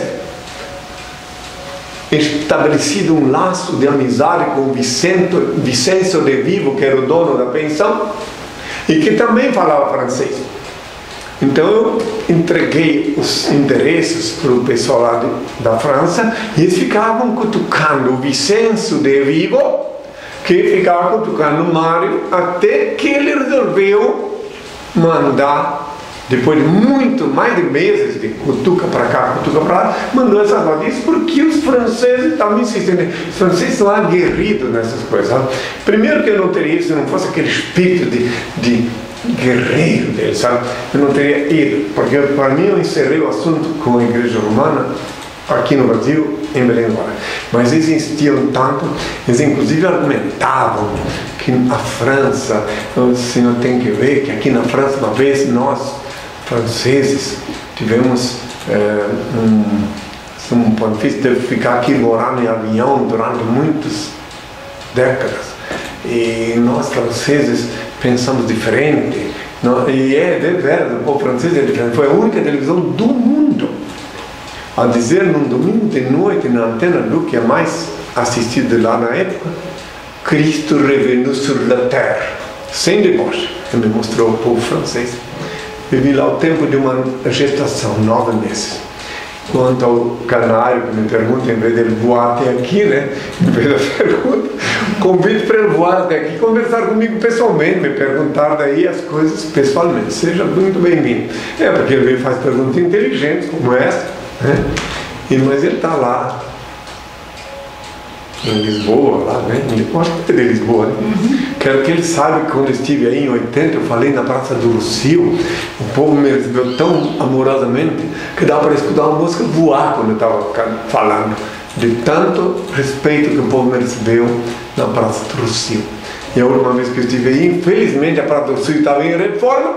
estabelecido um laço de amizade com o Vicento, Vicenzo de Vivo, que era o dono da pensão, e que também falava francês. Então eu entreguei os endereços para o pessoal lá de, da França, e eles ficavam cutucando o Vicenzo de Vivo, que ficava cutucando o Mário, até que ele resolveu mandar, depois de muito, mais de meses de cutuca para cá, cutuca para lá, mandou essas notícias, porque os franceses estavam insistindo. Os franceses são aguerridos nessas coisas, sabe? Primeiro que eu não teria isso se não fosse aquele espírito de, de guerreiro dele, sabe? Eu não teria ido, porque para mim eu encerrei o assunto com a igreja romana aqui no Brasil, em Belém do Pará. Mas eles insistiam tanto, eles inclusive argumentavam que a França, o senhor tem que ver que aqui na França, uma vez nós, franceses, tivemos é, um, um pontifício, teve que ficar aqui morando em avião durante muitas décadas. E nós, franceses, pensamos diferente. Não, e é de verdade, o povo francês é diferente. Foi a única televisão do mundo a dizer num domingo de noite na antena do que é mais assistido lá na época: Cristo revenu sur la terre, sem deboche. Ele me mostrou o povo francês. Vivi lá o tempo de uma gestação, nove meses. Quanto ao canário que me pergunta, em vez de ele voar até aqui, né? Em vez da pergunta, convido para ele voar até aqui, conversar comigo pessoalmente, me perguntar daí as coisas pessoalmente. Seja muito bem-vindo. É, porque ele faz perguntas inteligentes como essa, né? E, mas ele está lá em Lisboa, lá, né? Eu acho que é de Lisboa, né? Uhum. Quero que ele saiba que quando eu estive aí em oitenta, eu falei na Praça do Rocio, o povo me recebeu tão amorosamente que dá para escutar uma música voar quando eu estava falando, de tanto respeito que o povo me recebeu na Praça do Rocio. E a última vez que eu estive aí, infelizmente a Praça do Rocio estava em reforma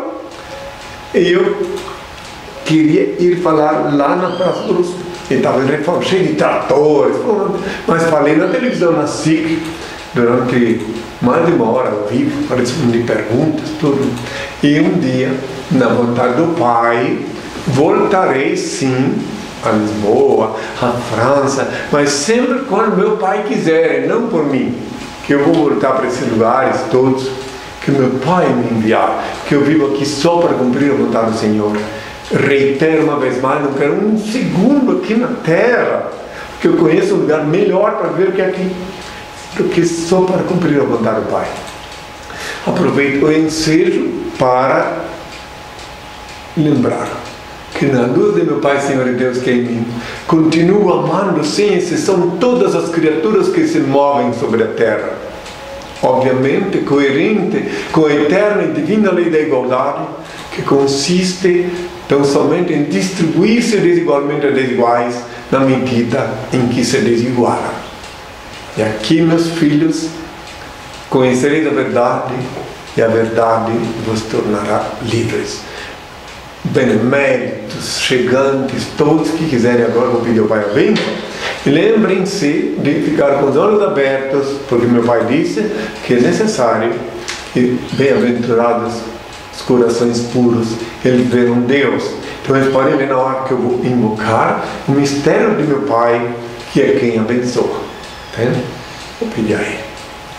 e eu queria ir falar lá na Praça do Rocio. Ele estava em reforma, cheio de tratores, mas falei na televisão, na S I C, durante mais de uma hora ao vivo, para responder perguntas, tudo. E um dia, na vontade do Pai, voltarei sim a Lisboa, a França, mas sempre quando meu Pai quiser, não por mim, que eu vou voltar para esses lugares todos, que meu Pai me enviar, que eu vivo aqui só para cumprir a vontade do Senhor. Reitero uma vez mais, não quero um segundo aqui na terra, porque eu conheço um lugar melhor para viver que aqui, do que só para cumprir a vontade do Pai. Aproveito o ensejo para lembrar que na luz de meu Pai, Senhor e Deus que é em mim, continuo amando sem exceção todas as criaturas que se movem sobre a terra, obviamente coerente com a eterna e divina lei da igualdade, que consiste tão somente em distribuir-se desigualmente a desiguais na medida em que se desigualam. E aqui, meus filhos, conhecereis a verdade, e a verdade vos tornará livres. Beneméritos, chegantes, todos que quiserem agora, vou pedir ao Pai a bênção. E lembrem-se de ficar com os olhos abertos, porque meu Pai disse que é necessário, e bem-aventurados os corações puros, eles verão Deus. Então eles podem ver na hora que eu vou invocar o mistério de meu Pai, que é quem abençoa. Entende? Vou pedir a Ele.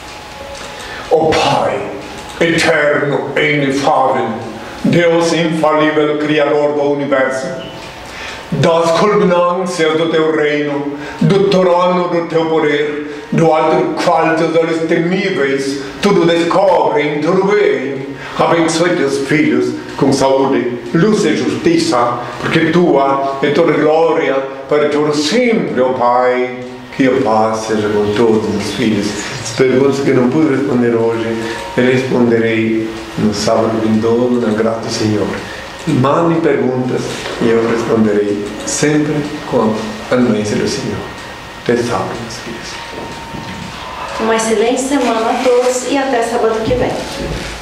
Ó Pai, eterno e inefável, Deus infalível, Criador do Universo, das culminâncias do Teu reino, do trono do Teu poder, do alto do qual Teus olhos temíveis tudo descobrem, tudo veem, abençoe Teus filhos com saúde, luz e justiça, porque Tua é toda glória para todo sempre, ó Pai. Que a paz seja com todos os filhos. As perguntas que não pude responder hoje, eu responderei no sábado vindouro, na graça do Senhor. Mandem perguntas e eu responderei sempre com a anuência do Senhor. Até sábado, meus filhos. Uma excelente semana a todos e até sábado que vem.